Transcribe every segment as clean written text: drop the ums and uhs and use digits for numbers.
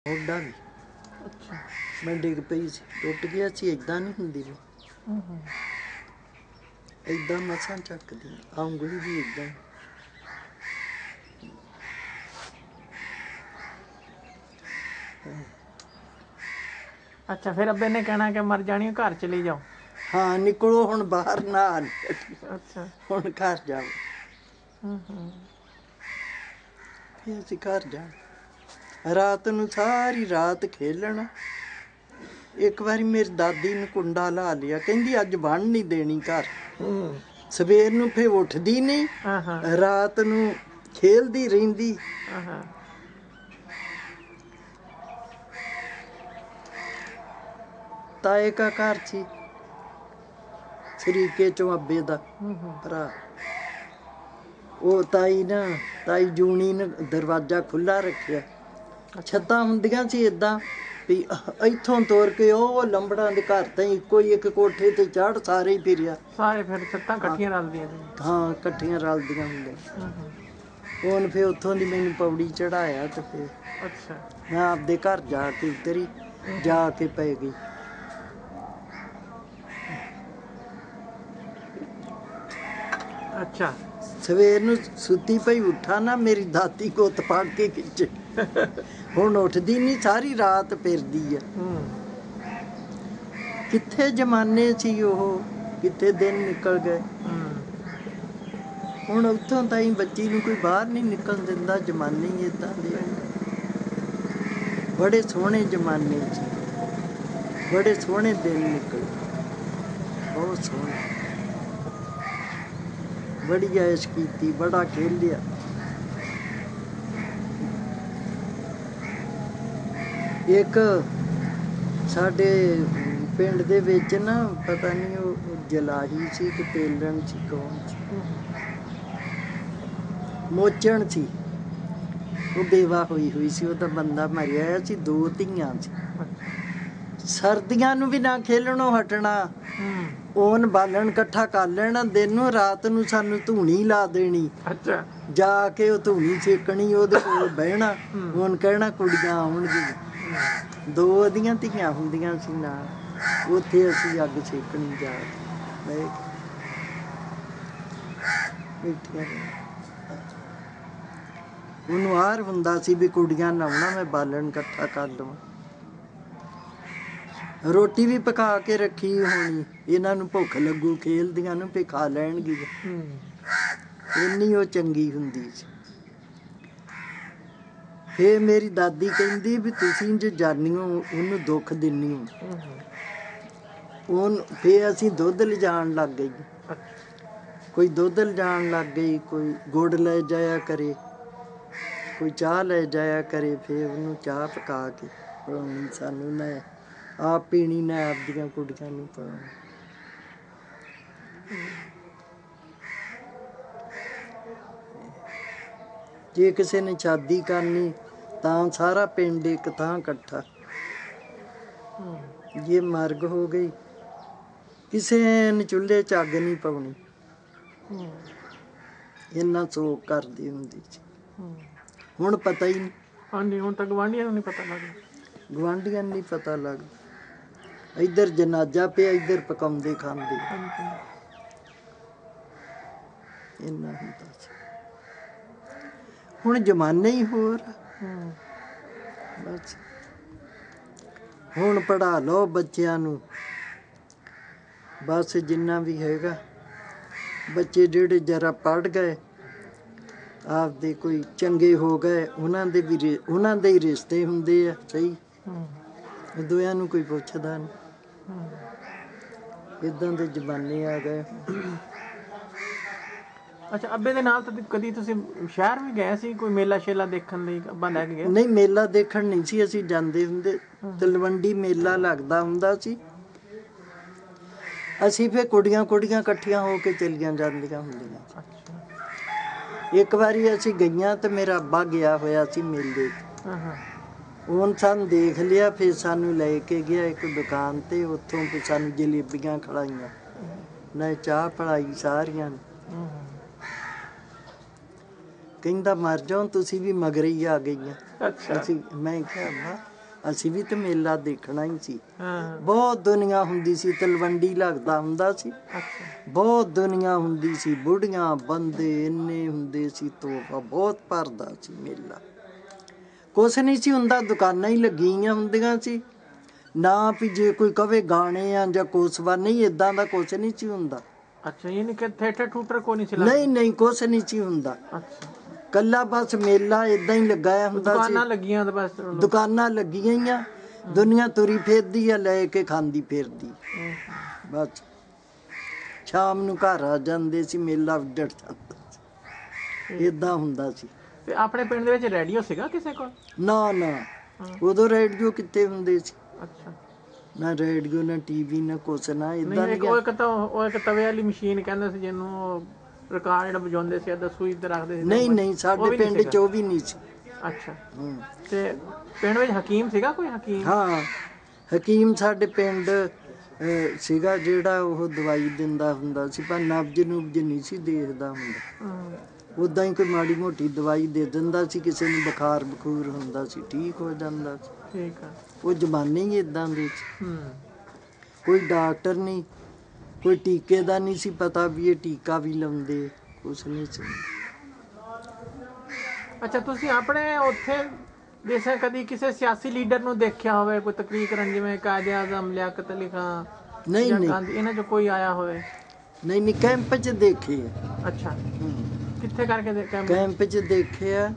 ਮੋਢਾ ਵੀ ਮੈਂ ਡਿੱਗ ਪਈ ਸੀ, ਟੁੱਟ ਗਿਆ ਸੀ। ਏਦਾਂ ਨਹੀਂ ਹੁੰਦੀ ਵੀ, ਏਦਾਂ ਮਸਾਂ ਚੱਕਦੀ ਆ, ਉਂਗਲੀ ਵੀ ਏਦਾਂ। ਅੱਛਾ, ਫਿਰ ਅੱਬੇ ਨੇ ਕਹਿਣਾ ਕਿ ਮਰ ਜਾਣੀ, ਘਰ ਚਲੇ ਜਾਓ। ਹਾਂ, ਨਿਕਲੋ ਹੁਣ ਬਾਹਰ, ਨਾ ਅੱਛਾ, ਹੁਣ ਘਰ ਜਾਓ। ਫਿਰ ਅਸੀਂ ਘਰ ਜਾਣਾ, ਰਾਤ ਨੂੰ ਸਾਰੀ ਰਾਤ ਖੇਲਣਾ। ਇੱਕ ਵਾਰੀ ਮੇਰੀ ਦਾਦੀ ਨੂੰ ਕੁੰਡਾ ਲਾ ਲਿਆ, ਕਹਿੰਦੀ ਅੱਜ ਬਣ ਨਹੀਂ ਦੇਣੀ ਘਰ। ਸਵੇਰ ਨੂੰ ਫਿਰ ਉੱਠਦੀ ਨਹੀਂ, ਰਾਤ ਨੂੰ ਖੇਲਦੀ ਰਹਿੰਦੀ। ਤਾਏ ਕਾ ਘਰ ਸੀ, ਸ਼ਰੀਕੇ ਚੋਂ ਅੱਬੇ ਦਾ ਭਰਾ। ਉਹ ਤਾਈ ਜੂਣੀ ਨੇ ਦਰਵਾਜ਼ਾ ਖੁੱਲ੍ਹਾ ਰੱਖਿਆ। ਛੱਤਾਂ ਹੁੰਦੀਆਂ ਸੀ ਏਦਾਂ ਵੀ ਇੱਥੋਂ ਤੁਰ ਕੇ ਉਹ ਲੰਬੜਾਂ ਦੇ ਘਰ ਤਾਂ ਇੱਕੋ ਹੀ ਇੱਕ ਕੋਠੇ ਤੇ ਚੜ੍ਹ ਸਾਰੇ ਹੀ ਫਿਰਿਆ। ਸਾਰੇ ਫਿਰ ਛੱਤਾਂ ਇਕੱਠੀਆਂ ਰਲਦੀਆਂ ਸੀ। ਹਾਂ, ਇਕੱਠੀਆਂ ਰਲਦੀਆਂ ਹੁੰਦੀਆਂ। ਹੁਣ ਫਿਰ ਉੱਥੋਂ ਦੀ ਮੈਨੂੰ ਪੌੜੀ ਚੜ੍ਹਾਇਆ ਤੇ ਫਿਰ ਮੈਂ ਆਪਦੇ ਘਰ ਜਾ ਕੇ ਉਤਰੀ, ਜਾ ਕੇ ਪੈ ਗਈ। ਅੱਛਾ, ਸਵੇਰ ਨੂੰ ਸੁੱਤੀ ਪਈ ਉੱਠਾ ਨਾ, ਮੇਰੀ ਦਾਦੀ ਗੁੱਤ ਫੜ ਕੇ ਖਿੱਚੇ। ਹੁਣ ਉੱਠਦੀ ਨਹੀਂ, ਸਾਰੀ ਰਾਤ ਫਿਰਦੀ ਆ। ਕਿੱਥੇ ਜ਼ਮਾਨੇ ਸੀ ਉਹ, ਕਿੱਥੇ ਦਿਨ ਨਿਕਲ ਗਏ। ਹੁਣ ਉੱਥੋਂ ਤਾਈਂ ਬੱਚੀ ਨੂੰ ਕੋਈ ਬਾਹਰ ਨਹੀਂ ਨਿਕਲਣ ਦਿੰਦਾ, ਜ਼ਮਾਨੇ ਹੀ ਏਦਾਂ ਦੇ। ਬੜੇ ਸੋਹਣੇ ਜ਼ਮਾਨੇ ਸੀ, ਬੜੇ ਸੋਹਣੇ ਦਿਨ ਨਿਕਲੇ, ਬਹੁਤ ਸੋਹਣੇ। ਬੜੀ ਐਸ਼ ਕੀਤੀ, ਬੜਾ ਖੇਲਿਆ। ਇੱਕ ਸਾਡੇ ਪਿੰਡ ਦੇ ਵਿੱਚ ਨਾ, ਪਤਾ ਨਹੀਂ ਉਹ ਜਲਾਹੀ ਸੀ ਕਿ ਤੇਲਣ ਸੀ, ਕੌਣ ਸੀ, ਮੋਚਣ ਸੀ। ਉਹ ਬੇਵਾ ਹੋਈ ਸੀ, ਉਹਦਾ ਬੰਦਾ ਮਰਿਆ ਸੀ, 2 ਧੀਆਂ ਸੀ। ਸਰਦੀਆਂ ਨੂੰ ਵੀ ਨਾ ਖੇਲਣੋਂ ਹਟਣਾ, ਓਨ ਬਾਲਣ ਇਕੱਠਾ ਕਰ ਲੈਣਾ, ਦਿਨ ਨੂੰ ਰਾਤ ਨੂੰ ਸਾਨੂੰ ਧੂਣੀ ਲਾ ਦੇਣੀ। ਜਾ ਕੇ ਉਹ ਧੂਣੀ ਸੇਕਣੀ, ਉਹਦੇ ਕੋਲ ਬਹਿਣਾ। ਹੁਣ ਕਹਿਣਾ ਕੁੜੀਆਂ ਆਉਣਗੀਆਂ। 2 ਉਹਦੀਆਂ ਧੀਆਂ ਹੁੰਦੀਆਂ ਸੀ ਨਾਲ, ਉੱਥੇ ਅਸੀਂ ਅੱਗ ਸੇਕਣੀ ਜਾ ਕੇ ਬਹਿ ਕੇ ਬੈਠੀਆਂ ਰਹਿਣਾ। ਉਹਨੂੰ ਆਰ ਹੁੰਦਾ ਸੀ ਵੀ ਕੁੜੀਆਂ ਨਾ ਆਉਣਾ, ਮੈਂ ਬਾਲਣ ਇਕੱਠਾ ਕਰ ਲਵਾਂ। ਰੋਟੀ ਵੀ ਪਕਾ ਕੇ ਰੱਖੀ ਹੋਣੀ, ਇਹਨਾਂ ਨੂੰ ਭੁੱਖ ਲੱਗੂ ਖੇਲਦੀਆਂ ਨੂੰ, ਵੀ ਖਾ ਲੈਣਗੀਆਂ। ਇੰਨੀ ਉਹ ਚੰਗੀ ਹੁੰਦੀ ਸੀ। ਫਿਰ ਮੇਰੀ ਦਾਦੀ ਕਹਿੰਦੀ ਵੀ ਤੁਸੀਂ ਜੇ ਜਾਨੀ ਹੋ, ਉਹਨੂੰ ਦੁੱਖ ਦਿੰਦੀ ਹੋ। ਫਿਰ ਅਸੀਂ ਦੁੱਧ ਲਿਜਾਣ ਲੱਗ ਗਏ। ਕੋਈ ਦੁੱਧ ਲਿਜਾਣ ਲੱਗ ਗਈ, ਕੋਈ ਗੁੜ ਲੈ ਜਾਇਆ ਕਰੇ, ਕੋਈ ਚਾਹ ਲੈ ਜਾਇਆ ਕਰੇ। ਫਿਰ ਉਹਨੂੰ ਚਾਹ ਪਕਾ ਕੇ ਪਿਲਾਉਣੀ ਸਾਨੂੰ, ਮੈਂ ਆਪ ਪੀਣੀ, ਮੈਂ ਆਪਦੀਆਂ ਕੁੜੀਆਂ ਨੂੰ ਪਿਲਾਉਣੀ। ਜੇ ਕਿਸੇ ਨੇ ਸ਼ਾਦੀ ਕਰਨੀ ਤਾਂ ਸਾਰਾ ਪਿੰਡ ਇੱਕ ਥਾਂ ਇਕੱਠਾ। ਜੇ ਮਰਗ ਹੋ ਗਈ, ਕਿਸੇ ਨੇ ਚੁੱਲ੍ਹੇ 'ਚ ਅੱਗ ਨਹੀਂ ਪਾਉਣੀ, ਇੰਨਾ ਸੋਗ ਕਰਦੀ ਹੁੰਦੀ ਸੀ। ਹੁਣ ਪਤਾ ਹੀ ਨਹੀਂ। ਹਾਂਜੀ, ਹੁਣ ਤਾਂ ਗੁਆਂਢੀਆਂ ਨੂੰ ਨਹੀਂ ਪਤਾ ਲੱਗਦਾ। ਗੁਆਂਢੀਆਂ ਨੂੰ ਨਹੀਂ ਪਤਾ ਲੱਗਦਾ। ਇੱਧਰ ਜਨਾਜ਼ਾ ਪਿਆ, ਇੱਧਰ ਪਕਾਉਂਦੇ ਖਾਂਦੇ। ਇੰਨਾ ਹੁੰਦਾ ਸੀ। ਹੁਣ ਜ਼ਮਾਨੇ ਹੀ ਹੋਰ। ਬਸ ਹੁਣ ਪੜ੍ਹਾ ਲਓ ਬੱਚਿਆਂ ਨੂੰ, ਬਸ ਜਿੰਨਾ ਵੀ ਹੈਗਾ। ਬੱਚੇ ਜਿਹੜੇ ਜ਼ਰਾ ਪੜ੍ਹ ਗਏ, ਆਪਦੇ ਕੋਈ ਚੰਗੇ ਹੋ ਗਏ, ਉਹਨਾਂ ਦੇ ਹੀ ਰਿਸ਼ਤੇ ਹੁੰਦੇ ਆ ਸਹੀ। ਦੂਜਿਆਂ ਨੂੰ ਕੋਈ ਪੁੱਛਦਾ ਨਹੀਂ। ਇੱਦਾਂ ਦੇ ਜ਼ਮਾਨੇ ਆ ਗਏ। ਅੱਛਾ, ਅੱਬੇ ਦੇ ਨਾਲ ਤਾਂ ਕਦੀ ਤੁਸੀਂ ਸ਼ਹਿਰ ਵੀ ਗਏ ਸੀ, ਕੋਈ ਮੇਲਾ ਸ਼ੇਲਾ ਦੇਖਣ ਲਈ ਅੱਬਾ ਲੈ ਕੇ ਗਿਆ? ਨਹੀਂ, ਮੇਲਾ ਦੇਖਣ ਨਹੀਂ ਸੀ ਅਸੀਂ ਜਾਂਦੇ ਹੁੰਦੇ। ਤਲਵੰਡੀ ਮੇਲਾ ਲੱਗਦਾ ਹੁੰਦਾ ਸੀ, ਅਸੀਂ ਫਿਰ ਕੁੜੀਆਂ ਇਕੱਠੀਆਂ ਹੋ ਕੇ ਚਲੀਆਂ ਜਾਂਦੀਆਂ ਹੁੰਦੀਆਂ ਸੀ। ਇੱਕ ਵਾਰੀ ਅਸੀਂ ਗਈਆਂ ਤੇ ਮੇਰਾ ਅੱਬਾ ਗਿਆ ਹੋਇਆ ਸੀ ਮੇਲੇ 'ਚ। ਉਹਨੇ ਸਾਨੂੰ ਦੇਖ ਲਿਆ, ਫਿਰ ਸਾਨੂੰ ਲੈ ਕੇ ਗਿਆ ਇੱਕ ਦੁਕਾਨ 'ਤੇ, ਉੱਥੋਂ ਫਿਰ ਸਾਨੂੰ ਜਲੇਬੀਆਂ ਖਿਲਾਈਆਂ, ਨਾਲੇ ਚਾਹ ਪਿਲਾਈ ਸਾਰੀਆਂ ਨੂੰ। ਕਹਿੰਦਾ ਮਰ ਜਾਓ ਤੁਸੀਂ ਵੀ, ਮਗਰ ਹੀ ਆ ਗਈਆਂ। ਮੈਂ ਕਿਹਾ ਅੱਬਾ ਅਸੀਂ ਵੀ ਤੇ ਮੇਲਾ ਦੇਖਣਾ ਹੀ ਸੀ। ਹਾਂ ਬਹੁਤ ਦੁਨੀਆ ਹੁੰਦੀ ਸੀ, ਤਲਵੰਡੀ ਲੱਗਦਾ ਹੁੰਦਾ ਸੀ, ਅੱਛਾ ਬਹੁਤ ਦੁਨੀਆ ਹੁੰਦੀ ਸੀ, ਬੁੱਢੀਆਂ ਬੰਦੇ ਇੰਨੇ ਹੁੰਦੇ ਸੀ, ਤੋਹਫਾ ਬਹੁਤ ਭਰਦਾ ਸੀ ਮੇਲਾ। ਕੁਛ ਨਹੀਂ ਸੀ ਹੁੰਦਾ, ਦੁਕਾਨਾਂ ਹੀ ਲੱਗੀਆਂ ਹੁੰਦੀਆਂ ਸੀ ਨਾ, ਵੀ ਜੇ ਕੋਈ ਕਵੇ ਗਾਣੇ ਆ ਜਾਂ ਕੁਛ ਵਾ, ਨਹੀਂ ਏਦਾਂ ਦਾ ਕੁਛ ਨਹੀਂ ਸੀ ਹੁੰਦਾ। ਅੱਛਾ, ਯਾਨੀ ਕਿ ਥੀਏਟਰ ਟੂਟਰ ਕੋਈ ਨਹੀਂ ਸੀ ਨਹੀਂ ਨਹੀਂ, ਕੁਛ ਨਹੀਂ ਸੀ ਹੁੰਦਾ, ਅੱਛਾ, ਕੱਲਾ ਬਸ ਮੇਲਾ ਏਦਾਂ ਹੀ ਲਗਾਇਆ ਹੁੰਦਾ ਸੀ। ਦੁਕਾਨਾਂ ਲੱਗੀਆਂ ਤੇ ਬਸ ਦੁਕਾਨਾਂ ਲੱਗੀਆਂ ਹੀ ਆ, ਦੁਨੀਆ ਤੁਰੀ ਫਿਰਦੀ ਆ, ਲੈ ਕੇ ਖਾਂਦੀ ਫਿਰਦੀ ਬਸ। ਸ਼ਾਮ ਨੂੰ ਘਰ ਆ ਜਾਂਦੇ ਸੀ, ਮੇਲਾ ਉੱਜੜ ਜਾਂਦਾ ਸੀ, ਏਦਾਂ ਹੁੰਦਾ ਸੀ। ਤੇ ਆਪਣੇ ਪਿੰਡ ਦੇ ਵਿੱਚ ਰੇਡੀਓ ਸੀਗਾ ਕਿਸੇ ਕੋਲ? ਨਾ ਨਾ, ਉਦੋਂ ਰੇਡੀਓ ਕਿੱਥੇ ਹੁੰਦੇ ਸੀ, ਅੱਛਾ, ਨਾ ਰੇਡੀਓ ਨਾ ਟੀਵੀ ਨਾ ਕੁਛ, ਨਾ ਨਹੀਂ ਏਦਾਂ ਇੱਕ ਦੀਆਂ। ਉਹ ਇੱਕ ਤਵੇ ਵਾਲੀ ਮਸ਼ੀਨ ਕਹਿੰਦੇ ਸੀ ਜਿਹਨੂੰ ਰਿਕਾਰਡ ਜਿਹੜਾ ਵਜਾਉਂਦੇ ਸੀ, ਏਦਾਂ ਸੂਈ ਤੇ ਰੱਖਦੇ ਸੀ। ਨਹੀਂ ਨਹੀਂ, ਸਾਡੇ ਪਿੰਡ 'ਚ ਉਹ ਵੀ ਨਹੀਂ ਸੀ। ਅੱਛਾ, ਤੇ ਪਿੰਡ ਵਿੱਚ ਹਕੀਮ ਸੀਗਾ ਕੋਈ? ਹਕੀਮ? ਹਾਂ, ਹਕੀਮ ਸਾਡੇ ਪਿੰਡ ਸੀਗਾ, ਜਿਹੜਾ ਉਹ ਦਵਾਈ ਦਿੰਦਾ ਹੁੰਦਾ ਸੀ, ਪਰ ਨਬਜ਼ ਨੁਬਜ਼ ਨਹੀਂ ਸੀ ਦੇਖਦਾ ਹੁੰਦਾ। ਉੱਦਾਂ ਹੀ ਕੋਈ ਮਾੜੀ ਮੋਟੀ ਦਵਾਈ ਦੇ ਦਿੰਦਾ ਸੀ, ਕਿਸੇ ਨੂੰ ਬੁਖਾਰ ਬਖੂਰ ਹੁੰਦਾ ਸੀ, ਠੀਕ ਹੋ ਜਾਂਦਾ ਸੀ। ਠੀਕ ਆ। ਉਹ ਜ਼ਮਾਨੇ ਹੀ ਏਦਾਂ ਦੇ ਸੀ। ਕੋਈ ਡਾਕਟਰ ਨਹੀਂ, ਕੋਈ ਟੀਕੇ ਦਾ ਨਹੀਂ ਸੀ ਪਤਾ ਵੀ ਇਹ ਟੀਕਾ ਵੀ ਲਾਉਂਦੇ, ਕੁਛ ਨਹੀਂ ਸੀ। ਅੱਛਾ, ਤੁਸੀਂ ਆਪਣੇ ਉੱਥੇ ਜਿਵੇਂ ਕਦੀ ਕਿਸੇ ਸਿਆਸੀ ਲੀਡਰ ਨੂੰ ਦੇਖਿਆ ਹੋਵੇ, ਕੋਈ ਤਕਰੀਰ ਕਰਨ, ਜਿਵੇਂ ਕਾਇਦੇ ਆਜ਼ਮ, ਲਿਆਕਤ ਅਲੀ ਖਾਂ ਨਹੀਂ ਜਾਂ ਨਹੀਂ ਗਾਂਧੀ, ਇਹਨਾਂ 'ਚੋਂ ਕੋਈ ਆਇਆ ਹੋਵੇ? ਨਹੀਂ ਨਹੀਂ, ਕੈਂਪ 'ਚ ਦੇਖੇ ਆ। ਅੱਛਾ, ਕਿੱਥੇ ਕਰਕੇ ਕੈਂਪ 'ਚ ਦੇਖੇ ਆ,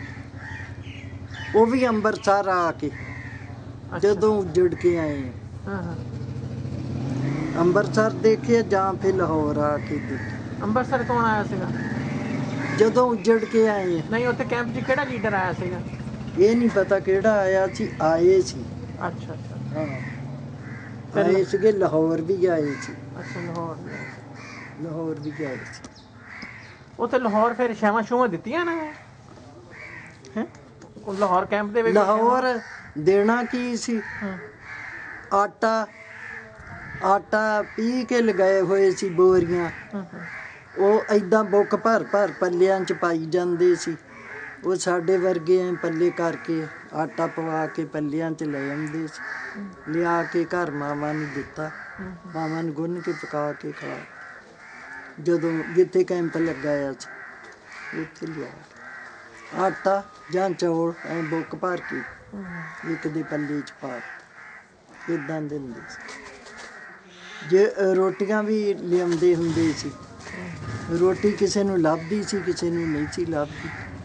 ਉਹ ਵੀ ਅੰਮ੍ਰਿਤਸਰ ਆ ਕੇ, ਜਦੋਂ ਉੱਜੜ ਕੇ ਆਏ ਆ। ਹਾਂ ਹਾਂ, ਅੰਮ੍ਰਿਤਸਰ ਦੇਖੇ ਜਾਂ ਫਿਰ ਲਾਹੌਰ ਆ ਕੇ ਦੇਖੇ। ਅੰਮ੍ਰਿਤਸਰ ਕੌਣ ਆਇਆ ਸੀਗਾ ਜਦੋਂ ਉੱਜੜ ਕੇ ਆਏ ਆ? ਨਹੀਂ, ਉੱਥੇ ਕੈਂਪ 'ਚ ਕਿਹੜਾ ਲੀਡਰ ਆਇਆ ਸੀਗਾ? ਇਹ ਨਹੀਂ ਪਤਾ ਕਿਹੜਾ ਆਇਆ ਸੀ, ਆਏ ਸੀ। ਅੱਛਾ ਅੱਛਾ, ਹਾਂ, ਆਏ ਸੀਗੇ, ਲਾਹੌਰ ਵੀ ਆਏ ਸੀ। ਅੱਛਾ, ਲਾਹੌਰ ਲਾਹੌਰ ਵੀ ਗਏ ਸੀ। ਉੱਥੇ ਲਾਹੌਰ ਫਿਰ ਛਾਵਾਂ ਛੂਵਾਂ ਦਿੱਤੀਆਂ ਨਾ? ਹੈਂ? ਲਾਹੌਰ ਕੈਂਪ ਦੇ ਵਿੱਚ ਲਾਹੌਰ ਦੇਣਾ ਕੀ ਸੀ? ਆਟਾ, ਆਟਾ ਪੀ ਕੇ ਲਗਾਏ ਹੋਏ ਸੀ ਬੋਰੀਆਂ, ਉਹ ਏਦਾਂ ਬੁੱਕ ਭਰ ਭਰ ਪੱਲਿਆਂ 'ਚ ਪਾਈ ਜਾਂਦੇ ਸੀ। ਉਹ ਸਾਡੇ ਵਰਗੇ ਐ ਪੱਲੇ ਕਰਕੇ ਆਟਾ ਪਵਾ ਕੇ ਪੱਲਿਆਂ 'ਚ ਲੈ ਆਉਂਦੇ ਸੀ, ਲਿਆ ਕੇ ਘਰ ਮਾਵਾਂ ਨੂੰ ਦਿੱਤਾ, ਮਾਵਾਂ ਨੂੰ ਗੁੰਨ ਕੇ ਪਕਾ ਕੇ ਖਾ। ਜਦੋਂ ਜਿੱਥੇ ਕੈਂਪ ਲਗਾਇਆ ਸੀ ਉੱਥੇ ਲਿਆ ਆਟਾ ਜਾਂ ਚੌਲ ਐਂ ਬੁੱਕ ਭਰ ਕੇ ਇੱਕ ਦੇ ਪੱਲੇ 'ਚ ਪਾ ਇੱਦਾਂ ਦਿੰਦੇ ਸੀ। ਜੇ ਰੋਟੀਆਂ ਵੀ ਲਿਆਉਂਦੇ ਹੁੰਦੇ ਸੀ, ਰੋਟੀ ਕਿਸੇ ਨੂੰ ਲੱਭਦੀ ਸੀ, ਕਿਸੇ ਨੂੰ ਨਹੀਂ ਸੀ ਲੱਭਦੀ।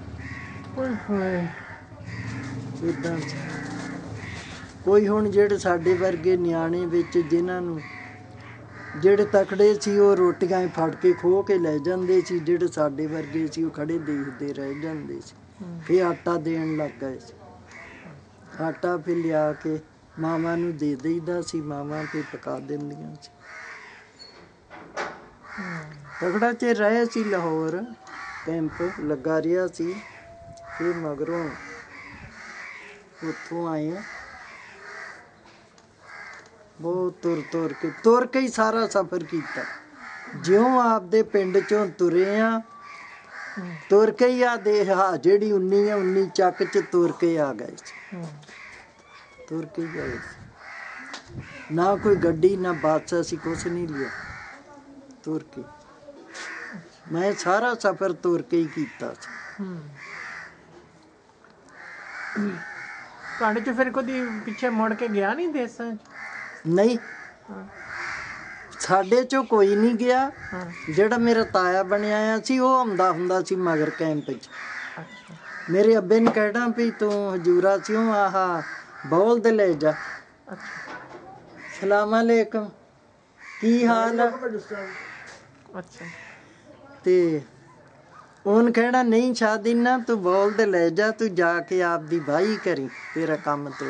ਇੱਦਾਂ ਸੀ। ਕੋਈ ਹੁਣ ਜਿਹੜੇ ਸਾਡੇ ਵਰਗੇ ਨਿਆਣੇ ਵਿੱਚ ਜਿਨ੍ਹਾਂ ਨੂੰ, ਜਿਹੜੇ ਤਕੜੇ ਸੀ ਉਹ ਰੋਟੀਆਂ ਹੀ ਫੜ ਕੇ ਖੋਹ ਕੇ ਲੈ ਜਾਂਦੇ ਸੀ, ਜਿਹੜੇ ਸਾਡੇ ਵਰਗੇ ਸੀ ਉਹ ਖੜੇ ਦੇਖਦੇ ਰਹਿ ਜਾਂਦੇ ਸੀ। ਫਿਰ ਆਟਾ ਦੇਣ ਲੱਗ ਗਏ ਸੀ, ਆਟਾ ਫਿਰ ਲਿਆ ਕੇ ਮਾਵਾਂ ਨੂੰ ਦੇ ਦੇਈਦਾ ਸੀ, ਮਾਵਾਂ ਫਿਰ ਪਕਾ ਦਿੰਦੀਆਂ ਸੀ। ਤਕੜਾ ਚਿਰ ਰਹੇ ਸੀ ਲਾਹੌਰ, ਕੈਂਪ ਲੱਗਾ ਰਿਹਾ ਸੀ। ਫਿਰ ਮਗਰੋਂ ਉੱਥੋਂ ਆਏ ਆ, ਬਹੁਤ ਤੁਰ ਕੇ ਹੀ ਸਾਰਾ ਸਫ਼ਰ ਕੀਤਾ। ਜਿਉਂ ਆਪਦੇ ਪਿੰਡ ਚੋਂ ਤੁਰੇ ਆ, ਤੁਰ ਕੇ ਹੀ ਆ ਦੇਖ ਜਿਹੜੀ 19 ਆ 19 ਚੱਕ 'ਚ ਤੁਰ ਕੇ ਆ ਗਏ ਸੀ, ਤੁਰ ਕੇ ਹੀ ਗਏ ਸੀ। ਨਾ ਕੋਈ ਗੱਡੀ ਨਾ ਬੱਸ, ਅਸੀਂ ਕੁਛ ਨਹੀਂ ਲਿਆ, ਤੁਰ ਕੇ। ਮੈਂ ਸਾਰਾ ਸਫ਼ਰ ਤੁਰ ਕੇ ਹੀ ਕੀਤਾ ਸੀ। ਤੁਹਾਡੇ 'ਚ ਫਿਰ ਕਦੀ ਪਿੱਛੇ ਮੁੜ ਕੇ ਗਿਆ ਨਹੀਂ ਦੇਸਾਂ 'ਚ? ਨਹੀਂ, ਸਾਡੇ 'ਚੋਂ ਕੋਈ ਨਹੀਂ ਗਿਆ। ਜਿਹੜਾ ਮੇਰਾ ਤਾਇਆ ਬਣਿਆ ਆ ਸੀ ਉਹ ਆਉਂਦਾ ਹੁੰਦਾ ਸੀ ਮਗਰ ਕੈਂਪ 'ਚ। ਮੇਰੇ ਅੱਬੇ ਨੇ ਕਹਿਣਾ ਵੀ ਤੂੰ ਹਜੂਰਾ ਸਿਓ ਆਹ ਬੌਲਦ ਲੈ ਜਾ। ਸਲਾਮ ਅਲੈਕਮ, ਕੀ ਹਾਲ ਆ? ਅੱਛਾ, ਤੇ ਉਹਨ ਕਹਿਣਾ ਨਹੀਂ ਸ਼ਾਦੀ ਨਾ, ਤੂੰ ਬੌਲਦ ਲੈ ਜਾ, ਤੂੰ ਜਾ ਕੇ ਆਪਦੀ ਵਾਹੀ ਕਰੀ, ਤੇਰਾ ਕੰਮ ਤੁਰ।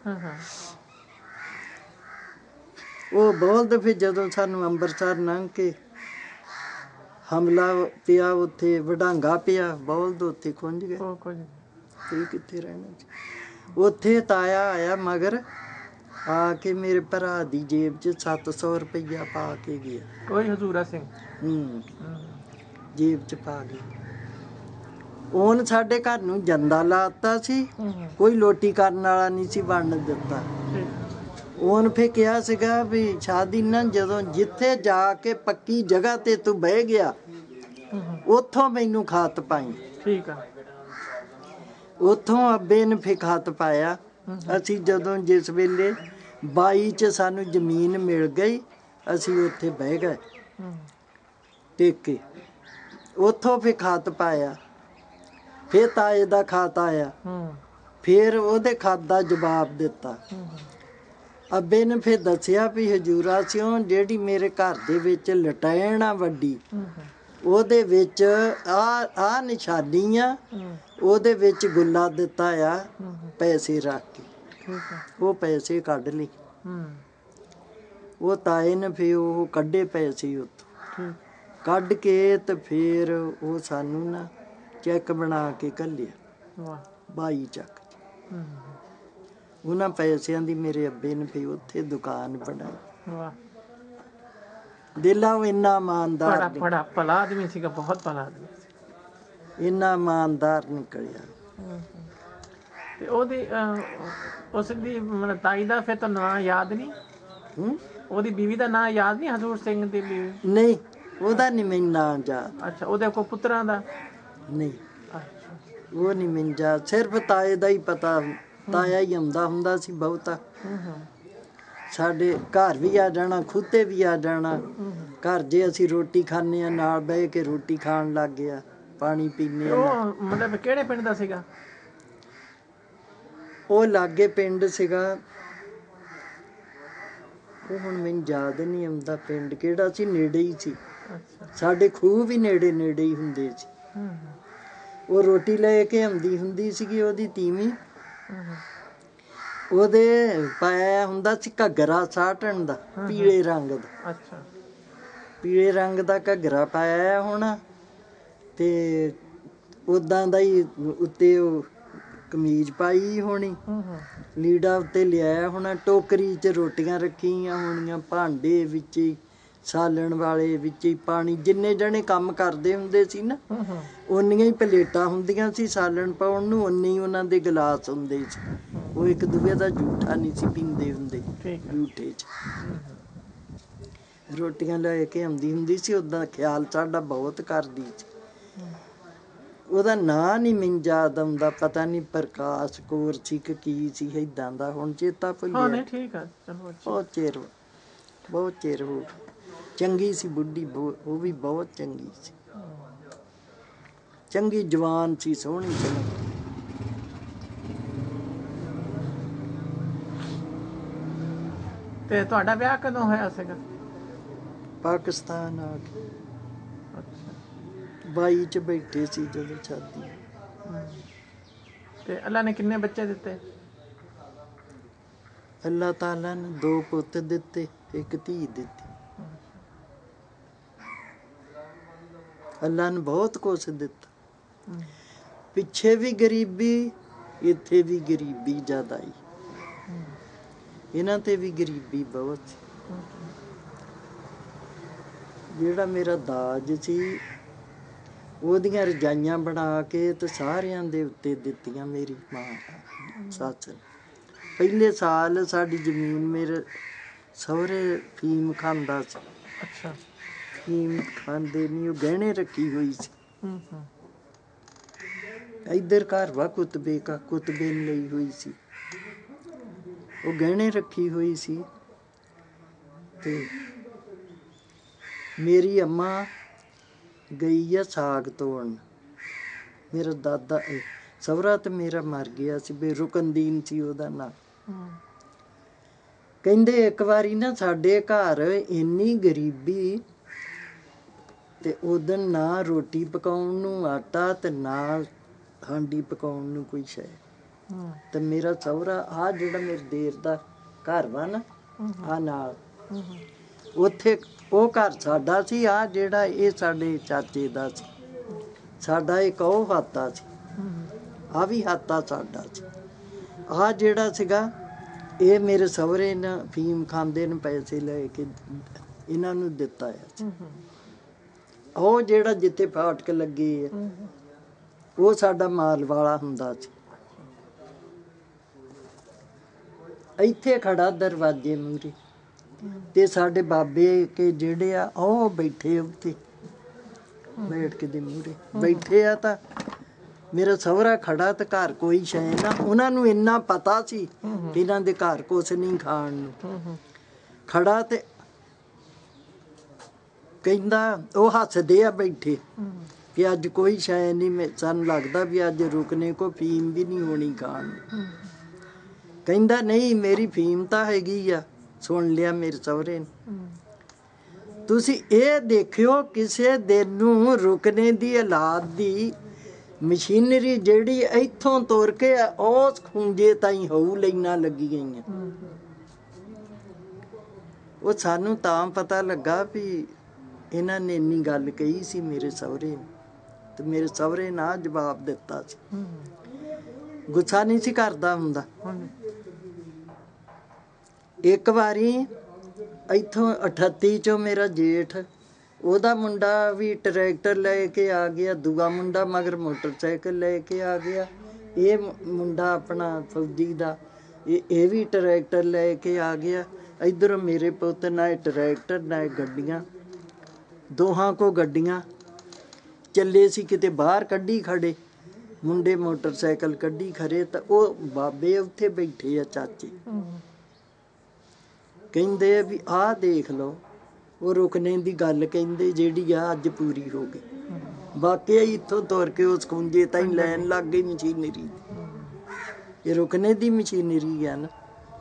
ਉਹ ਬੌਲਦ ਫਿਰ ਜਦੋਂ ਸਾਨੂੰ ਅੰਮ੍ਰਿਤਸਰ ਲੰਘ ਕੇ ਹਮਲਾ ਪਿਆ, ਉੱਥੇ ਵਡਾਂਗਾ ਪਿਆ, ਬੌਲਦ ਉੱਥੇ ਖੁੰਝ ਗਏ। ਇਹ ਕਿੱਥੇ ਰਹਿਣਾ ਸੀ। ਉੱਥੇ ਤਾਇਆ ਆਇਆ ਮਗਰ, ਆ ਕੇ ਮੇਰੇ ਭਰਾ ਦੀ ਜੇਬ 'ਚ 700 ਰੁਪਈਆ ਪਾ ਕੇ ਗਿਆ। ਕੋਈ ਹਜ਼ੂਰਾ ਸਿੰਘ? ਜੇਬ 'ਚ ਪਾ ਗਿਆ। ਉਹਨ ਸਾਡੇ ਘਰ ਨੂੰ ਜੰਦਾ ਲਾਤਾ ਸੀ, ਕੋਈ ਲੋਟੀ ਕਰਨ ਵਾਲਾ ਨਹੀਂ ਸੀ ਬਣਨ ਦਿੱਤਾ। ਉਹਨ ਫੇ ਕਿਹਾ ਸੀਗਾ ਵੀ ਸ਼ਾਦੀ ਨਾ ਜਦੋਂ ਜਿੱਥੇ ਜਾ ਕੇ ਪੱਕੀ ਜਗ੍ਹਾ ਤੇ ਤੂੰ ਬਹਿ ਗਿਆ ਉੱਥੋਂ ਮੈਨੂੰ ਖਾਤ ਪਾਈ। ਠੀਕ ਆ। ਉੱਥੋਂ ਅੱਬੇ ਨੇ ਫੇ ਖਾਤ ਪਾਇਆ। ਅਸੀਂ ਜਦੋਂ ਜਿਸ ਵੇਲੇ 22 ਚ ਸਾਨੂੰ ਜ਼ਮੀਨ ਮਿਲ ਗਈ ਅਸੀਂ ਉੱਥੇ ਬਹਿ ਗਏ ਟੇਕ ਕੇ। ਉੱਥੋਂ ਫੇ ਖਾਤ ਪਾਇਆ। ਫੇਰ ਤਾਏ ਦਾ ਖਾਤ ਆਇਆ। ਫੇਰ ਉਹਦੇ ਖਾਤ ਦਾ ਜਵਾਬ ਦਿੱਤਾ। ਅੱਬੇ ਨੇ ਫਿਰ ਦੱਸਿਆ ਵੀ ਹਜੂਰਾ ਸਿਓ ਜਿਹੜੀ ਮੇਰੇ ਘਰ ਦੇ ਵਿੱਚ ਲਟੈਣ ਆ ਵੱਡੀ, ਉਹਦੇ ਵਿੱਚ ਆ ਨਿਸ਼ਾਨੀ ਆ, ਉਹਦੇ ਵਿੱਚ ਗੁੱਲਾ ਦਿੱਤਾ ਆ ਪੈਸੇ ਰੱਖ ਕੇ। ਉਹ ਪੈਸੇ ਕੱਢ ਲਈ। ਉਹ ਤਾਏ ਨੇ ਫਿਰ ਉਹ ਕੱਢੇ ਪੈਸੇ ਉੱਥੋਂ ਕੱਢ ਕੇ ਤੇ ਫਿਰ ਉਹ ਸਾਨੂੰ ਨਾ ਚੈੱਕ ਬਣਾ ਕੇ ਘੱਲਿਆ 22 ਚੱਕ। ਉਹਨਾਂ ਪੈਸਿਆਂ ਦੀ ਮੇਰੇ ਅੱਬੇ ਨੇ ਫਿਰ ਉੱਥੇ ਦੁਕਾਨ ਬਣਾਈ। ਦਿਲਾ ਉਹ ਇੰਨਾ ਇਮਾਨਦਾਰ, ਬੜਾ ਭਲਾ ਆਦਮੀ ਸੀਗਾ, ਬਹੁਤ ਭਲਾ ਆਦਮੀ ਸੀ। ਇੰਨਾ ਇਮਾਨਦਾਰ ਨਿਕਲਿਆ। ਤੇ ਉਹਦੀ ਉਸ ਦੀ ਮਤਲਬ ਤਾਈ ਦਾ ਫਿਰ ਤਾਂ ਨਾਂ ਯਾਦ ਨਹੀਂ? ਉਹਦੀ ਬੀਵੀ ਦਾ ਨਾਂ ਯਾਦ ਨਹੀਂ? ਹਜ਼ੂਰ ਸਿੰਘ ਦੀ ਬੀਵੀ? ਨਹੀਂ, ਉਹਦਾ ਨਹੀਂ ਮੈਨੂੰ ਨਾਂ ਯਾਦ। ਅੱਛਾ, ਉਹਦੇ ਕੋਲ ਪੁੱਤਰਾਂ ਦਾ ਨਹੀਂ, ਉਹ ਨਹੀਂ ਮੈਨੂੰ ਯਾਦ। ਸਿਰਫ ਤਾਏ ਦਾ ਹੀ ਪਤਾ। ਤਾਇਆ ਹੀ ਆਉਂਦਾ ਹੁੰਦਾ ਸੀ ਬਹੁਤਾ। ਸਾਡੇ ਘਰ ਵੀ ਆ ਜਾਣਾ, ਖੁੱਤੇ ਵੀ ਆ ਜਾਣਾ। ਘਰ ਜੇ ਅਸੀਂ ਰੋਟੀ ਖਾਂਦੇ ਹਾਂ ਨਾਲ ਬਹਿ ਕੇ ਰੋਟੀ ਖਾਣ ਲੱਗ ਗਿਆ, ਪਾਣੀ ਪੀਂਦੇ। ਉਹ ਮਤਲਬ ਕਿਹੜੇ ਪਿੰਡ ਦਾ ਸੀਗਾ? ਉਹ ਲਾਗੇ ਪਿੰਡ ਸੀਗਾ, ਉਹ ਹੁਣ ਮੈਨੂੰ ਯਾਦ ਨਹੀਂ ਆਉਂਦਾ ਪਿੰਡ ਕਿਹੜਾ ਸੀ। ਨੇੜੇ ਹੀ ਸੀ ਸਾਡੇ, ਖੂਹ ਵੀ ਨੇੜੇ ਨੇੜੇ ਹੀ ਹੁੰਦੇ ਸੀ। ਉਹ ਰੋਟੀ ਲੈ ਕੇ ਆਉਂਦੀ ਹੁੰਦੀ ਸੀਗੀ ਉਹਦੀ ਤੀਵੀਂ। ਉਹਦੇ ਪਾਇਆ ਹੁੰਦਾ ਸੀ ਘੱਗਰਾ ਸਾਟਣ ਦਾ, ਪੀਲੇ ਰੰਗ ਦਾ। ਅੱਛਾ, ਪੀਲੇ ਰੰਗ ਦਾ ਘੱਗਰਾ ਪਾਇਆ ਹੋਣਾ ਤੇ ਉਦਾਂ ਦਾ ਹੀ ਉੱਤੇ ਉਹ ਕਮੀਜ਼ ਪਾਈ ਹੋਣੀ, ਲੀੜਾ ਉੱਤੇ ਲਿਆਇਆ ਹੋਣਾ। ਟੋਕਰੀ 'ਚ ਰੋਟੀਆਂ ਰੱਖੀਆਂ ਹੋਣੀਆਂ, ਭਾਂਡੇ ਵਿੱਚ ਹੀ ਸਾਲਣ ਵਾਲੇ ਵਿੱਚ ਹੀ ਪਾਣੀ। ਜਿੰਨੇ ਜਣੇ ਕੰਮ ਕਰਦੇ ਹੁੰਦੇ ਸੀ ਨਾ ਓਨੀਆਂ ਹੀ ਪਲੇਟਾਂ ਹੁੰਦੀਆਂ ਸੀ ਸਾਲਣ ਪਾਉਣ ਨੂੰ, ਓਨੇ ਹੀ ਉਹਨਾਂ ਦੇ ਗਲਾਸ ਹੁੰਦੇ ਸੀ। ਉਹ ਇੱਕ ਦੂਜੇ ਦਾ ਜੂਠਾ ਨਹੀਂ ਸੀ ਪੀਂਦੇ ਹੁੰਦੇ, ਜੂਠੇ 'ਚ ਰੋਟੀਆਂ ਲੈ ਕੇ ਆਉਂਦੀ ਹੁੰਦੀ ਸੀ। ਉੱਦਾਂ ਖਿਆਲ ਸਾਡਾ ਬਹੁਤ ਕਰਦੀ ਸੀ। ਉਹਦਾ ਨਾਂ ਨਹੀਂ ਮੈਨੂੰ ਯਾਦ ਆਉਂਦਾ, ਪਤਾ ਨਹੀਂ ਪ੍ਰਕਾਸ਼ ਕੌਰ ਸੀ ਕਿ ਕੀ ਸੀ ਏਦਾਂ ਦਾ, ਹੁਣ ਚੇਤਾ ਭੁੱਲਿਆ। ਬਹੁਤ ਚਿਰ, ਬਹੁਤ ਚਿਰ ਹੋ ਗਿਆ। ਚੰਗੀ ਸੀ ਬੁੱਢੀ, ਉਹ ਵੀ ਬਹੁਤ ਚੰਗੀ ਸੀ, ਚੰਗੀ ਜਵਾਨ ਸੀ, ਸੋਹਣੀ ਚੰਗੀ। ਤੇ ਤੁਹਾਡਾ ਵਿਆਹ ਕਦੋਂ ਹੋਇਆ ਸੀਗਾ? ਪਾਕਿਸਤਾਨ ਆ ਕੇ 22 ਚ ਬੈਠੇ ਸੀ ਜਦੋਂ ਸ਼ਾਦੀ। ਤੇ ਅੱਲਾ ਨੇ ਕਿੰਨੇ ਬੱਚੇ ਦਿੱਤੇ? ਅੱਲਾਹ ਤਾਲਾ ਨੇ 2 ਪੁੱਤ ਦਿੱਤੇ, 1 ਧੀ ਦਿੱਤੀ। ਅੱਲਾ ਨੇ ਬਹੁਤ ਕੁਛ ਦਿੱਤਾ। ਪਿੱਛੇ ਵੀ ਗਰੀਬੀ, ਇੱਥੇ ਵੀ ਗਰੀਬੀ ਜ਼ਿਆਦਾ ਆਈ। ਇਹਨਾਂ ਤੇ ਵੀ ਗਰੀਬੀ ਬਹੁਤ ਸੀ। ਜਿਹੜਾ ਮੇਰਾ ਦਾਜ ਸੀ ਉਹਦੀਆਂ ਰਜਾਈਆਂ ਬਣਾ ਕੇ ਤੇ ਸਾਰਿਆਂ ਦੇ ਉੱਤੇ ਦਿੱਤੀਆਂ ਮੇਰੀ ਮਾਂ ਸੱਸ ਨੇ। ਪਹਿਲੇ ਸਾਲ ਸਾਡੀ ਜ਼ਮੀਨ ਮੇਰੇ ਸਹੁਰੇ ਫੀਮ ਖਾਂਦਾ ਸੀ। ਅੱਛਾ, ਫੀਮ ਖਾਂਦੇ ਨਹੀਂ, ਉਹ ਗਹਿਣੇ ਰੱਖੀ ਹੋਈ ਸੀ। ਇੱਧਰ ਘਰ ਵਾ ਕੁਤਬੇ ਕਾ, ਕੁਤਬੇ ਨੇ ਲਈ ਹੋਈ ਸੀ, ਉਹ ਗਹਿਣੇ ਰੱਖੀ ਹੋਈ ਸੀ। ਤੇ ਮੇਰੀ ਅੰਮਾ ਗਈ ਆ ਸਾਗ ਤੋੜਨ। ਮੇਰਾ ਦਾਦਾ ਸਹੁਰਾ ਤੇ ਮੇਰਾ ਮਰ ਗਿਆ ਸੀ, ਬੇਰੁਕਨਦੀਨ ਸੀ ਉਹਦਾ ਨਾਂ। ਕਹਿੰਦੇ ਇੱਕ ਵਾਰੀ ਨਾ ਸਾਡੇ ਘਰ ਇੰਨੀ ਗਰੀਬੀ ਤੇ ਉਦੋਂ ਨਾ ਰੋਟੀ ਪਕਾਉਣ ਨੂੰ ਆਟਾ ਤੇ ਨਾ ਹਾਂਡੀ ਪਕਾਉਣ ਨੂੰ ਕੋਈ ਸ਼ੈ। ਤੇ ਮੇਰਾ ਸਹੁਰਾ ਆਹ ਜਿਹੜਾ ਮੇਰੇ ਦੇਰ ਦਾ ਘਰ ਵਾ ਨਾ ਆਹ ਨਾਲ, ਉੱਥੇ ਉਹ ਘਰ ਸਾਡਾ ਸੀ। ਆਹ ਜਿਹੜਾ ਇਹ ਸਾਡੇ ਚਾਚੇ ਦਾ ਸੀ। ਸਾਡਾ ਇੱਕ ਉਹ ਹਾਤਾ ਸੀ, ਆਹ ਵੀ ਹਾਤਾ ਸਾਡਾ ਸੀ। ਆਹ ਜਿਹੜਾ ਸੀਗਾ ਇਹ ਮੇਰੇ ਸਹੁਰੇ ਨੇ ਫੀਮ ਖਾਂਦੇ ਨੇ ਪੈਸੇ ਲੈ ਕੇ ਇਹਨਾਂ ਨੂੰ ਦਿੱਤਾ ਆ। ਉਹ ਜਿਹੜਾ ਜਿੱਥੇ ਫਾਟਕ ਲੱਗੇ ਆ ਉਹ ਸਾਡਾ ਮਾਲ ਵਾਲਾ ਹੁੰਦਾ ਸੀ। ਇੱਥੇ ਖੜਾ ਦਰਵਾਜ਼ੇ ਮੂਹਰੇ, ਤੇ ਸਾਡੇ ਬਾਬੇ ਕੇ ਜਿਹੜੇ ਆ ਉਹ ਬੈਠੇ ਉੱਥੇ ਬੈਠ ਕੇ ਦੇ ਮੂਹਰੇ ਬੈਠੇ ਆ। ਤਾਂ ਮੇਰਾ ਸਹੁਰਾ ਖੜਾ ਤੇ ਘਰ ਕੋਈ ਸ਼ੈ ਨਾ, ਉਹਨਾਂ ਨੂੰ ਇੰਨਾ ਪਤਾ ਸੀ ਕਿ ਇਹਨਾਂ ਦੇ ਘਰ ਕੁਛ ਨਹੀਂ ਖਾਣ ਨੂੰ। ਖੜਾ ਤੇ ਕਹਿੰਦਾ, ਉਹ ਹੱਸਦੇ ਆ ਬੈਠੇ ਕਿ ਅੱਜ ਕੋਈ ਸ਼ੈ ਨਹੀਂ, ਸਾਨੂੰ ਲੱਗਦਾ ਵੀ ਅੱਜ ਰੁਕਨੇ ਕੋ ਫੀਮ ਵੀ ਨਹੀਂ ਹੋਣੀ ਖਾਣ ਨੂੰ। ਕਹਿੰਦਾ ਨਹੀਂ, ਮੇਰੀ ਫੀਮ ਤਾਂ ਹੈਗੀ ਆ। ਸੁਣ ਲਿਆ ਮੇਰੇ ਸਹੁਰੇ ਨੇ। ਤੁਸੀਂ ਇਹ ਦੇਖਿਓ ਕਿਸੇ ਦਿਨ ਨੂੰ ਰੁਕਨੇ ਦੀ ਔਲਾਦ ਦੀ ਮਸ਼ੀਨਰੀ ਜਿਹੜੀ ਇੱਥੋਂ ਤੁਰ ਕੇ ਉਸ ਖੂੰਜੇ ਤਾਈਂ ਹੋਊ ਲਾਈਨਾਂ ਲੱਗੀ ਗਈਆਂ। ਉਹ ਸਾਨੂੰ ਤਾਂ ਪਤਾ ਲੱਗਾ ਵੀ ਇਹਨਾਂ ਨੇ ਇੰਨੀ ਗੱਲ ਕਹੀ ਸੀ ਮੇਰੇ ਸਹੁਰੇ ਨੇ, ਤੇ ਮੇਰੇ ਸਹੁਰੇ ਨੇ ਆਹ ਜਵਾਬ ਦਿੱਤਾ ਸੀ। ਗੁੱਸਾ ਨਹੀਂ ਸੀ ਕਰਦਾ ਹੁੰਦਾ। ਇੱਕ ਵਾਰੀ ਇੱਥੋਂ 38 ਚੋਂ ਮੇਰਾ ਜੇਠ, ਉਹਦਾ ਮੁੰਡਾ ਵੀ ਟਰੈਕਟਰ ਲੈ ਕੇ ਆ ਗਿਆ, ਦੂਆ ਮੁੰਡਾ ਮਗਰ ਮੋਟਰਸਾਈਕਲ ਲੈ ਕੇ ਆ ਗਿਆ। ਇਹ ਮੁੰਡਾ ਆਪਣਾ ਫੌਜੀ ਦਾ, ਇਹ ਵੀ ਟਰੈਕਟਰ ਲੈ ਕੇ ਆ ਗਿਆ। ਇੱਧਰੋਂ ਮੇਰੇ ਪੁੱਤ ਨਾ ਟਰੈਕਟਰ ਨਾ ਗੱਡੀਆਂ, ਦੋਹਾਂ ਕੋ ਗੱਡੀਆਂ। ਚੱਲੇ ਸੀ ਕਿਤੇ ਬਾਹਰ ਕੱਢੀ ਖੜੇ, ਮੁੰਡੇ ਮੋਟਰਸਾਈਕਲ ਕੱਢੀ ਖੜੇ। ਤਾਂ ਉਹ ਬਾਬੇ ਉੱਥੇ ਬੈਠੇ ਆ ਚਾਚੇ, ਕਹਿੰਦੇ ਵੀ ਆਹ ਦੇਖ ਲਓ, ਉਹ ਰੁਕਣੇ ਦੀ ਗੱਲ ਕਹਿੰਦੇ ਜਿਹੜੀ ਆ ਅੱਜ ਪੂਰੀ ਹੋ ਗਈ। ਵਾਕਿਆ ਇੱਥੋਂ ਤੁਰ ਕੇ ਉਸ ਖੂੰਜੇ ਤਾਈਂ ਲੈਣ ਲੱਗ ਗਈ ਮਸ਼ੀਨਰੀ। ਇਹ ਰੁਕਣੇ ਦੀ ਮਸ਼ੀਨਰੀ ਆ ਨਾ।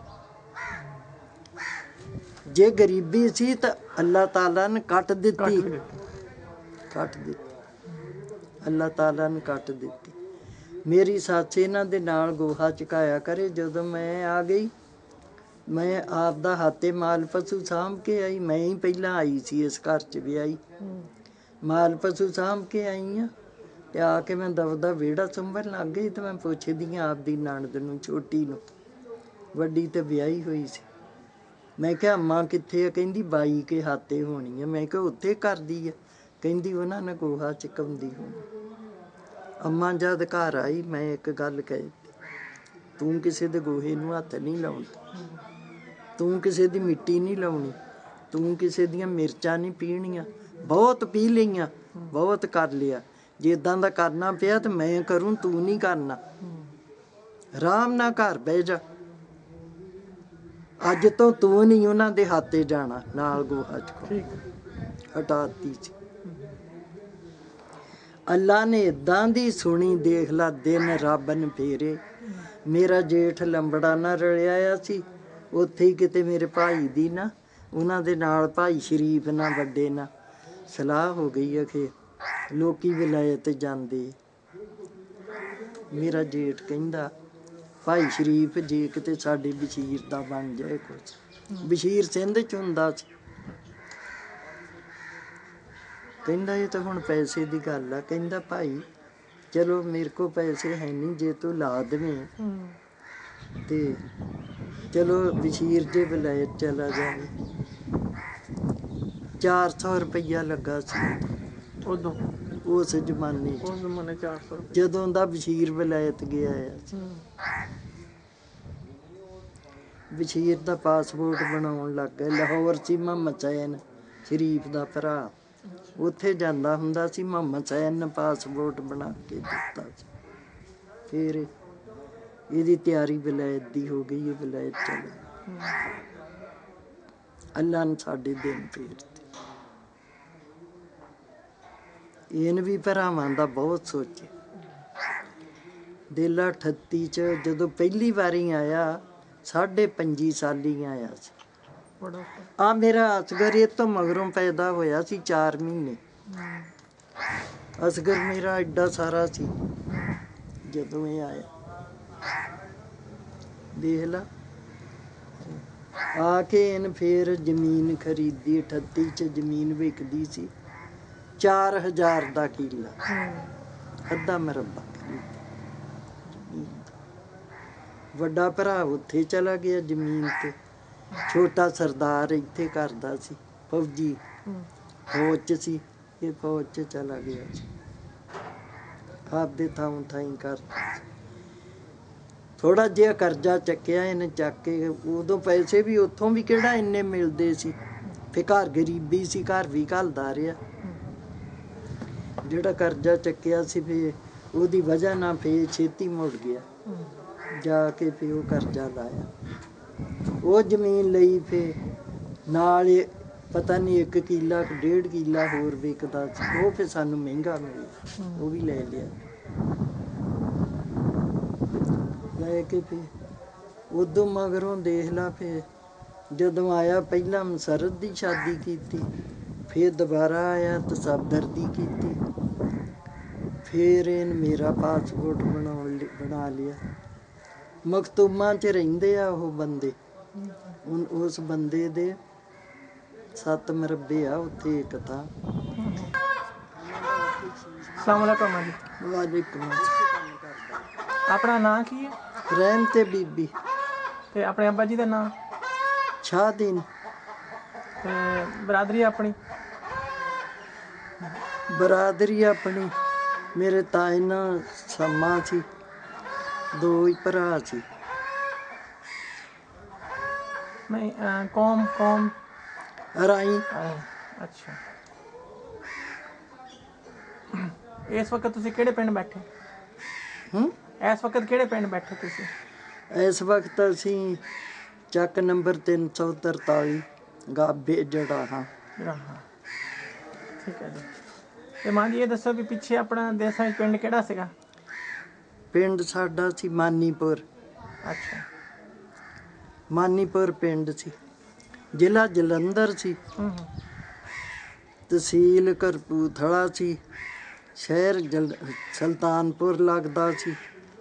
ਜੇ ਗਰੀਬੀ ਸੀ ਤਾਂ ਅੱਲਾਹ ਤਾਲਾ ਨੇ ਕੱਟ ਦਿੱਤੀ, ਕੱਟ ਦਿੱਤੀ, ਅੱਲਾਹ ਤਾਲਾ ਨੇ ਕੱਟ ਦਿੱਤੀ। ਮੇਰੀ ਸੱਸ ਇਹਨਾਂ ਦੇ ਨਾਲ ਗੋਹਾ ਚੁਕਾਇਆ ਕਰੇ। ਜਦੋਂ ਮੈਂ ਆ ਗਈ, ਮੈਂ ਆਪਦਾ ਹਾਤੇ ਮਾਲ ਪਸ਼ੂ ਸਾਂਭ ਕੇ ਆਈ। ਮੈਂ ਹੀ ਪਹਿਲਾਂ ਆਈ ਸੀ ਇਸ ਘਰ 'ਚ ਵਿਆਹੀ, ਮਾਲ ਪਸ਼ੂ ਸਾਂਭ ਕੇ ਆਈ ਹਾਂ। ਤੇ ਆ ਕੇ ਮੈਂ ਦਬਦਾ ਵਿਹੜਾ ਸੰਭਣ ਲੱਗ ਗਈ। ਤੇ ਮੈਂ ਪੁੱਛਦੀ ਹਾਂ ਆਪਦੀ ਨਣਦ ਨੂੰ, ਛੋਟੀ ਨੂੰ, ਵੱਡੀ ਤੇ ਵਿਆਹੀ ਹੋਈ ਸੀ। ਮੈਂ ਕਿਹਾ ਅੰਮਾ ਕਿੱਥੇ ਆ? ਕਹਿੰਦੀ ਬਾਈ ਕੇ ਹਾਤੇ ਹੋਣੀ ਆ। ਮੈਂ ਕਿਹਾ ਉੱਥੇ ਕਰਦੀ ਆ? ਕਹਿੰਦੀ ਉਹਨਾਂ ਨੇ ਗੋਹਾ ਚੁਕਾਉਂਦੀ ਹੋਣੀ। ਅੰਮਾ ਜਦ ਘਰ ਆਈ, ਮੈਂ ਇੱਕ ਗੱਲ ਕਹੀ, ਤੂੰ ਕਿਸੇ ਦੇ ਗੋਹੇ ਨੂੰ ਹੱਥ ਨਹੀਂ ਲਾਉਣਾ, ਤੂੰ ਕਿਸੇ ਦੀ ਮਿੱਟੀ ਨਹੀਂ ਲਾਉਣੀ, ਤੂੰ ਕਿਸੇ ਦੀਆਂ ਮਿਰਚਾਂ ਨਹੀਂ ਪੀਣੀਆਂ। ਬਹੁਤ ਪੀ ਲਈਆਂ, ਬਹੁਤ ਕਰ ਲਿਆ। ਜੇ ਇੱਦਾਂ ਦਾ ਕਰਨਾ ਪਿਆ ਤਾਂ ਮੈਂ ਕਰੂੰ, ਤੂੰ ਨਹੀਂ ਕਰਨਾ। ਆਰਾਮ ਨਾਲ ਘਰ ਬਹਿ ਜਾ। ਅੱਜ ਤੋਂ ਤੂੰ ਨਹੀਂ ਉਹਨਾਂ ਦੇ ਹੱਥੇ ਜਾਣਾ, ਨਾਲ ਗੋਹਾ ਚੁਕਾ ਹਟਾਤੀ ਸੀ। ਅੱਲਾ ਨੇ ਏਦਾਂ ਦੀ ਸੁਣੀ, ਦੇਖ ਲਾ ਦਿਨ ਰੱਬ ਨੇ ਫੇਰੇ। ਮੇਰਾ ਜੇਠ ਲੰਬੜਾ ਨਾਲ ਰਲਿਆ ਆ ਸੀ ਉੱਥੇ ਹੀ ਕਿਤੇ। ਮੇਰੇ ਭਾਈ ਦੀ ਨਾ, ਉਹਨਾਂ ਦੇ ਨਾਲ ਭਾਈ ਸ਼ਰੀਫ ਨਾਲ ਵੱਡੇ ਨਾਲ ਸਲਾਹ ਹੋ ਗਈ ਅਖੇ ਲੋਕੀ ਵਿਲਾਇਤ ਜਾਂਦੇ। ਮੇਰਾ ਜੇਠ ਕਹਿੰਦਾ, ਭਾਈ ਸ਼ਰੀਫ ਜੇ ਕਿਤੇ ਸਾਡੇ ਵਜ਼ੀਰ ਦਾ ਬਣ ਜਾਏ ਕੁਛ। ਵਜ਼ੀਰ ਸਿੰਧ 'ਚ ਹੁੰਦਾ ਸੀ। ਕਹਿੰਦਾ ਇਹ ਤਾਂ ਹੁਣ ਪੈਸੇ ਦੀ ਗੱਲ ਆ। ਕਹਿੰਦਾ ਭਾਈ ਚਲੋ ਮੇਰੇ ਕੋਲ ਪੈਸੇ ਹੈ ਨਹੀਂ, ਜੇ ਤੂੰ ਲਾ ਦੇਵੇਂ ਤੇ ਚਲੋ ਵਜ਼ੀਰ ਜੇ ਵਿਲਾਇਤ ਚਲਾ ਜਾਵੇ। 400 ਰੁਪਈਆ ਲੱਗਾ ਸੀ ਉਦੋਂ, ਉਸ ਜ਼ਮਾਨੇ 'ਚ, ਜਦੋਂ ਦਾ ਵਜ਼ੀਰ ਵਿਲਾਇਤ ਗਿਆ ਆ। ਵਜ਼ੀਰ ਦਾ ਪਾਸਪੋਰਟ ਬਣਾਉਣ ਲੱਗ ਗਏ। ਲਾਹੌਰ ਸੀ ਮੁਹੰਮਦ ਸੈਨ ਸ਼ਰੀਫ ਦਾ ਭਰਾ, ਉੱਥੇ ਜਾਂਦਾ ਹੁੰਦਾ ਸੀ। ਮੁਹੰਮਦ ਸੈਨ ਨੇ ਪਾਸਪੋਰਟ ਬਣਾ ਕੇ ਦਿੱਤਾ ਸੀ। ਫਿਰ ਇਹਦੀ ਤਿਆਰੀ ਵਿਲਾਇਤ ਦੀ ਹੋ ਗਈ, ਇਹ ਵਿਲਾਇਤ ਚਲਾ। ਅੱਲਾ ਨੇ ਸਾਡੇ ਦਿਨ ਫੇਰ ਇਹਨ ਵੀ ਭਰਾਵਾਂ ਦਾ ਬਹੁਤ ਸੋਚੇ। ਦਿਲ 38 'ਚ ਜਦੋਂ ਪਹਿਲੀ ਵਾਰੀ ਆਇਆ, 25 ਸਾਲੀ ਆਇਆ ਸੀ। ਆ ਮੇਰਾ ਅਸਗਰ ਇਹ ਤੋਂ ਮਗਰੋਂ ਪੈਦਾ ਹੋਇਆ ਸੀ 4 ਮਹੀਨੇ। ਅਸਗਰ ਮੇਰਾ ਐਡਾ ਸਾਰਾ ਸੀ ਜਦੋਂ ਇਹ ਆਇਆ। ਦੇਖ ਲਾ, ਆ ਕੇ ਇਹਨ ਫੇਰ ਜ਼ਮੀਨ ਖਰੀਦੀ। 38 'ਚ ਜ਼ਮੀਨ ਵਿਕਦੀ ਸੀ 4000 ਦਾ ਕਿੱਲਾ, ਅੱਧਾ ਮਰਬਾ। ਵੱਡਾ ਭਰਾ ਉੱਥੇ ਚਲਾ ਗਿਆ ਜ਼ਮੀਨ ਤੇ, ਛੋਟਾ ਸਰਦਾਰ ਇੱਥੇ ਕਰਦਾ ਸੀ, ਫੌਜੀ ਫੌਜ 'ਚ ਸੀ। ਇਹ ਫੌਜ 'ਚ ਚਲਾ ਗਿਆ ਸੀ। ਆਪਦੇ ਥਾਂ ਥਾਈਂ ਕਰ। ਥੋੜਾ ਜਿਹਾ ਕਰਜ਼ਾ ਚੱਕਿਆ ਇਹਨੇ, ਚੱਕ ਕੇ ਉਦੋਂ ਪੈਸੇ ਵੀ ਉੱਥੋਂ ਵੀ ਕਿਹੜਾ ਇੰਨੇ ਮਿਲਦੇ ਸੀ, ਫਿਰ ਘਰ ਗਰੀਬੀ ਸੀ, ਘਰ ਵੀ ਘੱਲਦਾ ਰਿਹਾ। ਜਿਹੜਾ ਕਰਜ਼ਾ ਚੱਕਿਆ ਸੀ ਫਿਰ ਉਹਦੀ ਵਜ੍ਹਾ ਨਾਲ ਫਿਰ ਛੇਤੀ ਮੁੜ ਗਿਆ, ਜਾ ਕੇ ਫਿਰ ਉਹ ਕਰਜ਼ਾ ਲਾਇਆ। ਉਹ ਜ਼ਮੀਨ ਲਈ ਫਿਰ ਨਾਲ ਪਤਾ ਨਹੀਂ 1 ਕਿੱਲਾ 1.5 ਕਿੱਲਾ ਹੋਰ ਵਿਕਦਾ ਸੀ, ਉਹ ਫਿਰ ਸਾਨੂੰ ਮਹਿੰਗਾ ਮਿਲਿਆ, ਉਹ ਵੀ ਲੈ ਲਿਆ। ਲੈ ਕੇ ਫਿਰ ਉਦੋਂ ਮਗਰੋਂ ਦੇਖ ਲਾ, ਫਿਰ ਜਦੋਂ ਆਇਆ ਪਹਿਲਾਂ ਮਸਰਤ ਦੀ ਸ਼ਾਦੀ ਕੀਤੀ, ਫਿਰ ਦੁਬਾਰਾ ਆਇਆ ਤਾਂ ਸਰਦਾਰ ਦੀ ਕੀਤੀ, ਫਿਰ ਇਹਨੇ ਮੇਰਾ ਪਾਸਪੋਰਟ ਬਣਾ ਲਿਆ। ਮਖਤੂਮਾਂ 'ਚ ਰਹਿੰਦੇ ਆ ਉਹ ਬੰਦੇ, ਹੁਣ ਉਸ ਬੰਦੇ ਦੇ 7 ਮਰਬੇ ਆ ਉੱਥੇ ਇੱਕ ਥਾਂ। ਸਲਾਮੁਅਲੈਕੁਮ ਜੀ। ਵਾਲੇਕੁਮ। ਆਪਣਾ ਨਾਂ ਕੀ ਹੈ? ਰਹਿਮ ਤੇ ਬੀਬੀ। ਤੇ ਆਪਣੇ ਅੱਬਾ ਜੀ ਦਾ ਨਾਂ? ਸ਼ਾਹਦੀਨ। ਤੇ ਬਰਾਦਰੀ ਆਪਣੀ? ਬਰਾਦਰੀ ਆਪਣੀ ਮੇਰੇ ਤਾਏ ਨਾਲ ਸਮਾਂ ਸੀ, 2 ਹੀ ਭਰਾ ਸੀ। ਨਹੀਂ ਕੌਮ ਰਾਈ। ਅੱਛਾ। ਇਸ ਵਕਤ ਤੁਸੀਂ ਕਿਹੜੇ ਪਿੰਡ ਬੈਠੇ? ਇਸ ਵਕਤ ਕਿਹੜੇ ਪਿੰਡ ਬੈਠੇ ਤੁਸੀਂ? ਇਸ ਵਕਤ ਅਸੀਂ ਚੱਕ ਨੰਬਰ 343 GB ਜੜਾਹਾਂ। ਠੀਕ ਹੈ ਜੀ। ਤੇ ਮਾਂ ਜੀ ਇਹ ਦੱਸੋ ਵੀ ਪਿੱਛੇ ਆਪਣਾ ਦੇਸਾਂ ਵਿੱਚ ਪਿੰਡ ਕਿਹੜਾ ਸੀਗਾ? ਪਿੰਡ ਸਾਡਾ ਸੀ ਮਾਨੀਪੁਰ। ਅੱਛਾ। ਮਾਨੀਪੁਰ ਪਿੰਡ ਸੀ, ਜ਼ਿਲ੍ਹਾ ਜਲੰਧਰ ਸੀ, ਤਹਿਸੀਲ ਕਪੂਰਥਲਾ ਸੀ, ਸ਼ਹਿਰ ਸੁਲਤਾਨਪੁਰ ਲੱਗਦਾ ਸੀ।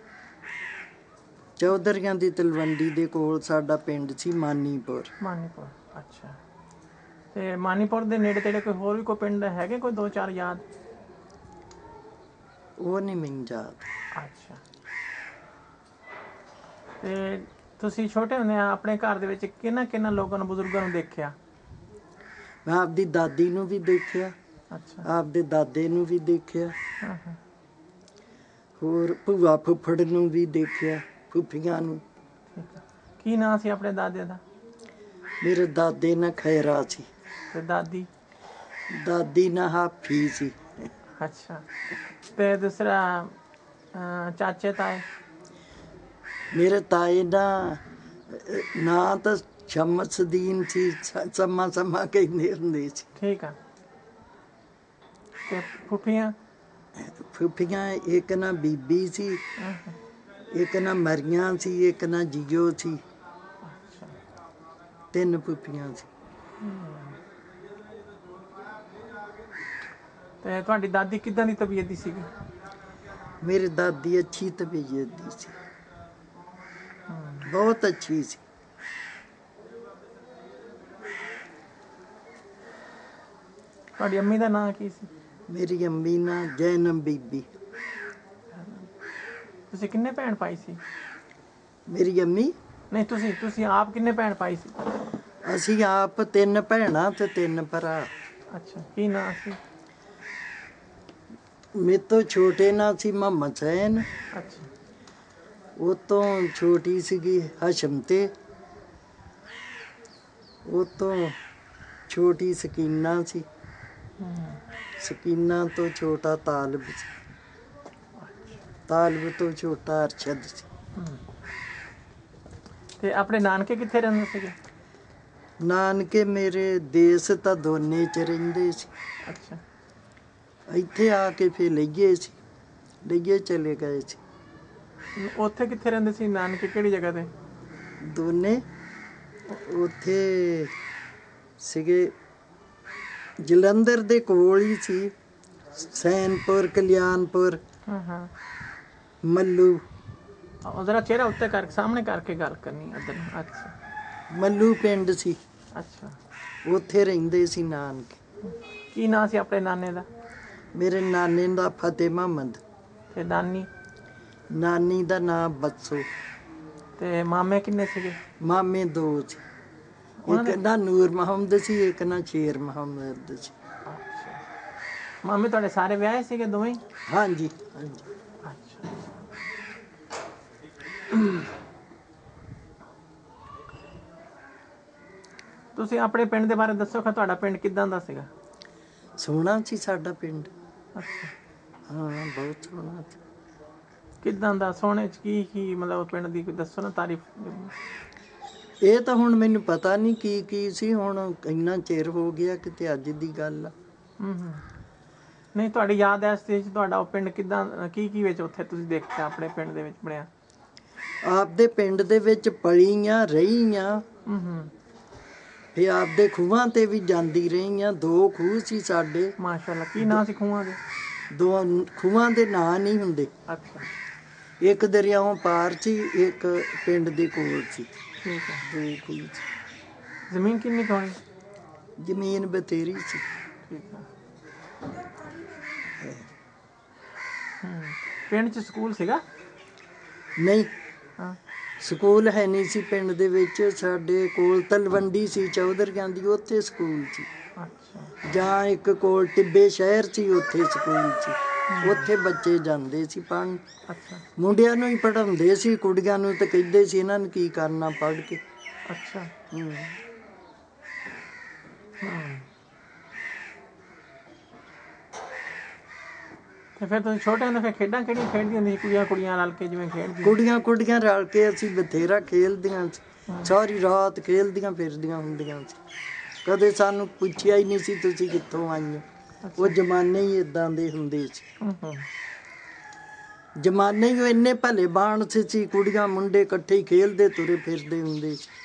ਚੌਧਰੀਆਂ ਦੀ ਤਲਵੰਡੀ ਦੇ ਕੋਲ ਸਾਡਾ ਪਿੰਡ ਸੀ ਮਾਨੀਪੁਰ। ਮਾਨੀਪੁਰ, ਅੱਛਾ। ਤੇ ਮਾਨੀਪੁਰ ਦੇ ਨੇੜੇ ਤੇੜੇ ਕੋਈ ਹੋਰ ਵੀ ਕੋਈ ਪਿੰਡ ਹੈਗੇ, ਕੋਈ 2-4 ਯਾਦ? ਉਹ ਨਹੀਂ ਮੈਨੂੰ ਯਾਦ। ਅੱਛਾ। ਤੇ ਤੁਸੀਂ ਛੋਟੇ ਹੁੰਦੇ ਆ ਆਪਣੇ ਘਰ ਦੇ ਵਿੱਚ ਕਿਹਨਾਂ ਲੋਕਾਂ ਨੂੰ, ਬਜ਼ੁਰਗਾਂ ਨੂੰ ਦੇਖਿਆ? ਮੈਂ ਆਪਦੀ ਦਾਦੀ ਨੂੰ ਵੀ ਦੇਖਿਆ। ਅੱਛਾ। ਆਪਦੇ ਦਾਦੇ ਨੂੰ ਵੀ ਦੇਖਿਆ। ਹੋਰ ਭੂਆ ਫੁੱਫੜ ਨੂੰ ਵੀ ਦੇਖਿਆ, ਫੁੱਫੀਆਂ ਨੂੰ। ਕੀ ਨਾਂ ਸੀ ਆਪਣੇ ਦਾਦੇ ਦਾ? ਮੇਰੇ ਦਾਦੇ ਨਾਲ ਖੈਰਾ ਸੀ। ਤੇ ਦਾਦੀ? ਦਾਦੀ ਨਾਲ ਹਾਫੀ ਸੀ। ਅੱਛਾ। ਤੇ ਦੂਸਰਾ ਚਾਚੇ ਤਾਏ? ਮੇਰੇ ਤਾਏ ਦਾ ਨਾਂ ਤਾਂ ਸ਼ਮਸਦੀਨ ਸੀ, ਸਮਾਂ ਕਹਿੰਦੇ ਹੁੰਦੇ ਸੀ। ਠੀਕ ਆ। ਤੇ ਫੁੱਫੀਆਂ? ਫੁੱਫੀਆਂ ਇੱਕ ਨਾ ਬੀਬੀ ਸੀ, ਇੱਕ ਨਾ ਮਰੀਆਂ ਸੀ, ਇੱਕ ਨਾ ਜੀਓ ਸੀ। 3 ਫੁੱਫੀਆਂ ਸੀ। ਤੇ ਤੁਹਾਡੀ ਦਾਦੀ ਕਿੱਦਾਂ ਦੀ ਤਬੀਅਤ ਦੀ ਸੀਗੀ? ਮੇਰੀ ਦਾਦੀ ਅੱਛੀ ਤਬੀਅਤ ਦੀ ਸੀ, ਬਹੁਤ ਅੱਛੀ ਸੀ। ਤੁਹਾਡੀ ਅੰਮੀ ਦਾ ਨਾਂ ਕੀ ਸੀ? ਮੇਰੀ ਅੰਮੀ ਨਾਂ ਜੈਨਮ ਬੀਬੀ। ਤੁਸੀਂ ਕਿੰਨੇ ਭੈਣ ਭਾਈ ਸੀ? ਮੇਰੀ ਅੰਮੀ? ਨਹੀਂ, ਤੁਸੀਂ ਆਪ ਕਿੰਨੇ ਭੈਣ ਭਾਈ ਸੀ? ਅਸੀਂ ਆਪ 3 ਭੈਣਾਂ ਤੇ 3 ਭਰਾ। ਅੱਛਾ। ਕੀ ਨਾਂ ਸੀ? ਮੇਰੇ ਤੋਂ ਛੋਟੇ ਨਾਂ ਸੀ ਮੁਹੰਮਦ ਸੈਨ। ਅੱਛਾ। ਉਹ ਤੋਂ ਛੋਟੀ ਸੀਗੀ ਹਸ਼ਮ ਤੇ, ਉਹ ਤੋਂ ਛੋਟੀ ਸਕੀਨਾ ਸੀ, ਸਕੀਨਾ ਤੋਂ ਛੋਟਾ ਤਾਲਬ ਸੀ, ਤਾਲਬ ਤੋਂ ਛੋਟਾ ਅਰਸ਼ਦ ਸੀ। ਤੇ ਆਪਣੇ ਨਾਨਕੇ ਕਿੱਥੇ ਰਹਿੰਦੇ ਸੀਗੇ? ਨਾਨਕੇ ਮੇਰੇ ਦੇਸ ਤਾਂ ਦੋਨੇ 'ਚ ਰਹਿੰਦੇ ਸੀ। ਅੱਛਾ। ਇੱਥੇ ਆ ਕੇ ਫਿਰ ਲਈਏ ਚਲੇ ਗਏ ਸੀ। ਉੱਥੇ ਕਿੱਥੇ ਰਹਿੰਦੇ ਸੀ ਨਾਨਕੇ, ਕਿਹੜੀ ਜਗ੍ਹਾ ਤੇ? ਦੋਨੇ ਉੱਥੇ ਸੀਗੇ, ਜਲੰਧਰ ਦੇ ਕੋਲ ਹੀ ਸੀ, ਸੈਨਪੁਰ, ਕਲਿਆਣਪੁਰ, ਮੱਲੂ। ਜ਼ਰਾ ਚਿਹਰਾ ਉੱਤੇ ਕਰਕੇ, ਸਾਹਮਣੇ ਕਰਕੇ ਗੱਲ ਕਰਨੀ ਇੱਧਰ ਨੂੰ। ਅੱਛਾ। ਮੱਲੂ ਪਿੰਡ ਸੀ। ਅੱਛਾ। ਉੱਥੇ ਰਹਿੰਦੇ ਸੀ ਨਾਨਕੇ। ਕੀ ਨਾਂ ਸੀ ਆਪਣੇ ਨਾਨੇ ਦਾ? ਮੇਰੇ ਨਾਨੇ ਦਾ ਫਤਿਹ ਮੁਹੰਮਦ। ਤੇ ਨਾਨੀ? ਨਾਨੀ ਦਾ ਨਾਂ ਬੱਸੋ। ਤੇ ਮਾਮੇ ਕਿੰਨੇ ਸੀਗੇ? ਮਾਮੇ 2 ਸੀ, ਇੱਕ ਨਾ ਨੂਰ ਮੁਹੰਮਦ ਸੀ, ਇੱਕ ਨਾ ਸ਼ੇਰ ਮੁਹੰਮਦ ਸੀ। ਮਾਮੇ ਤੁਹਾਡੇ ਸਾਰੇ ਵਿਆਹੇ ਸੀਗੇ ਦੋਵੇਂ ਹੀ? ਹਾਂਜੀ ਹਾਂਜੀ। ਅੱਛਾ। ਤੁਸੀਂ ਆਪਣੇ ਪਿੰਡ ਦੇ ਬਾਰੇ ਦੱਸੋ ਕਿ ਤੁਹਾਡਾ ਪਿੰਡ ਕਿੱਦਾਂ ਦਾ ਸੀਗਾ? ਸੋਹਣਾ ਸੀ ਸਾਡਾ ਪਿੰਡ। ਅੱਛਾ। ਹਾਂ ਬਹੁਤ ਸੋਹਣਾ ਸੀ। ਕਿੱਦਾਂ ਦਾ? ਸੋਹਣੇ ਚ ਕੀ ਕੀ ਮਤਲਬ ਪਿੰਡ ਦੀ ਕੋਈ ਦੱਸੋ ਨਾ ਤਾਰੀਫ। ਇਹ ਤਾਂ ਹੁਣ ਮੈਨੂੰ ਪਤਾ ਨਹੀਂ ਕੀ ਸੀ, ਹੁਣ ਇੰਨਾ ਚਿਰ ਹੋ ਗਿਆ ਕਿਤੇ ਅੱਜ ਦੀ ਗੱਲ ਆ। ਨਹੀਂ ਤੁਹਾਡੀ ਯਾਦ ਹੈ ਸਟੇਜ ਤੁਹਾਡਾ ਉਹ ਪਿੰਡ ਕਿੱਦਾਂ ਕੀ ਵਿੱਚ ਉੱਥੇ ਤੁਸੀਂ ਦੇਖਿਆ ਆਪਣੇ ਪਿੰਡ ਦੇ ਵਿੱਚ ਬਣਿਆ? ਆਪਦੇ ਪਿੰਡ ਦੇ ਵਿੱਚ ਪਲੀਆਂ ਰਹੀਆਂ, ਫਿਰ ਆਪਦੇ ਖੂਹਾਂ ਤੇ ਵੀ ਜਾਂਦੀ ਰਹੀ ਆ। 2 ਖੂਹ ਸੀ ਸਾਡੇ। ਮਾਸ਼ਾਅੱਲਾ। ਕੀ ਨਾਂ ਸੀ ਖੂਹਾਂ ਦੇ? 2 ਖੂਹਾਂ ਦੇ ਨਾਂ ਨਹੀਂ ਹੁੰਦੇ। ਅੱਛਾ। ਇੱਕ ਦਰਿਆਓਂ ਪਾਰ ਸੀ, ਇੱਕ ਪਿੰਡ ਦੇ ਕੋਲ ਸੀ। ਠੀਕ ਹੈ। 2 ਖੂਹ ਸੀ। ਜ਼ਮੀਨ ਕਿੰਨੀ ਕੁ ਹੋਣੀ? ਜ਼ਮੀਨ ਬਥੇਰੀ ਸੀ। ਠੀਕ ਹੈ। ਪਿੰਡ 'ਚ ਸਕੂਲ ਸੀਗਾ? ਨਹੀਂ, ਹਾਂ। ਸਕੂਲ ਹੈ ਨਹੀਂ ਸੀ ਪਿੰਡ ਦੇ ਵਿੱਚ। ਸਾਡੇ ਕੋਲ ਤਲਵੰਡੀ ਸੀ ਚੌਧਰੀਆਂ ਦੀ, ਉੱਥੇ ਸਕੂਲ ਸੀ। ਅੱਛਾ। ਜਾਂ ਇੱਕ ਕੋਲ ਟਿੱਬੇ ਸ਼ਹਿਰ ਸੀ, ਉੱਥੇ ਸਕੂਲ ਸੀ। ਉੱਥੇ ਬੱਚੇ ਜਾਂਦੇ ਸੀ ਪੜ੍ਹਨ। ਅੱਛਾ। ਮੁੰਡਿਆਂ ਨੂੰ ਹੀ ਪੜ੍ਹਾਉਂਦੇ ਸੀ, ਕੁੜੀਆਂ ਨੂੰ ਤਾਂ ਕਹਿੰਦੇ ਸੀ ਇਹਨਾਂ ਨੂੰ ਕੀ ਕਰਨਾ ਪੜ੍ਹ ਕੇ। ਅੱਛਾ। ਤੇ ਫਿਰ ਤੁਸੀਂ ਛੋਟੇ ਹੁੰਦੇ ਫਿਰ ਖੇਡਾਂ ਕਿਹੜੀਆਂ ਖੇਡਦੀਆਂ ਹੁੰਦੀਆਂ ਸੀ? ਕੁੜੀਆਂ ਰਲ ਕੇ ਜਿਵੇਂ ਖੇਡਦੀਆਂ? ਕੁੜੀਆਂ ਰਲ ਕੇ ਅਸੀਂ ਬਥੇਰਾ ਖੇਲਦੀਆਂ ਸੀ। ਸਾਰੀ ਰਾਤ ਖੇਲਦੀਆਂ ਫਿਰਦੀਆਂ ਹੁੰਦੀਆਂ ਸੀ। ਕਦੇ ਸਾਨੂੰ ਪੁੱਛਿਆ ਹੀ ਨਹੀਂ ਸੀ ਤੁਸੀਂ ਕਿੱਥੋਂ ਆਈਆਂ। ਉਹ ਜ਼ਮਾਨੇ ਹੀ ਏਦਾਂ ਦੇ ਹੁੰਦੇ ਸੀ। ਜ਼ਮਾਨੇ ਹੀ ਇੰਨੇ ਭਲੇ ਬਾਣਸ ਸੀ। ਕੁੜੀਆਂ ਮੁੰਡੇ ਇਕੱਠੇ ਹੀ ਖੇਲਦੇ ਤੁਰੇ ਫਿਰਦੇ ਹੁੰਦੇ ਸੀ।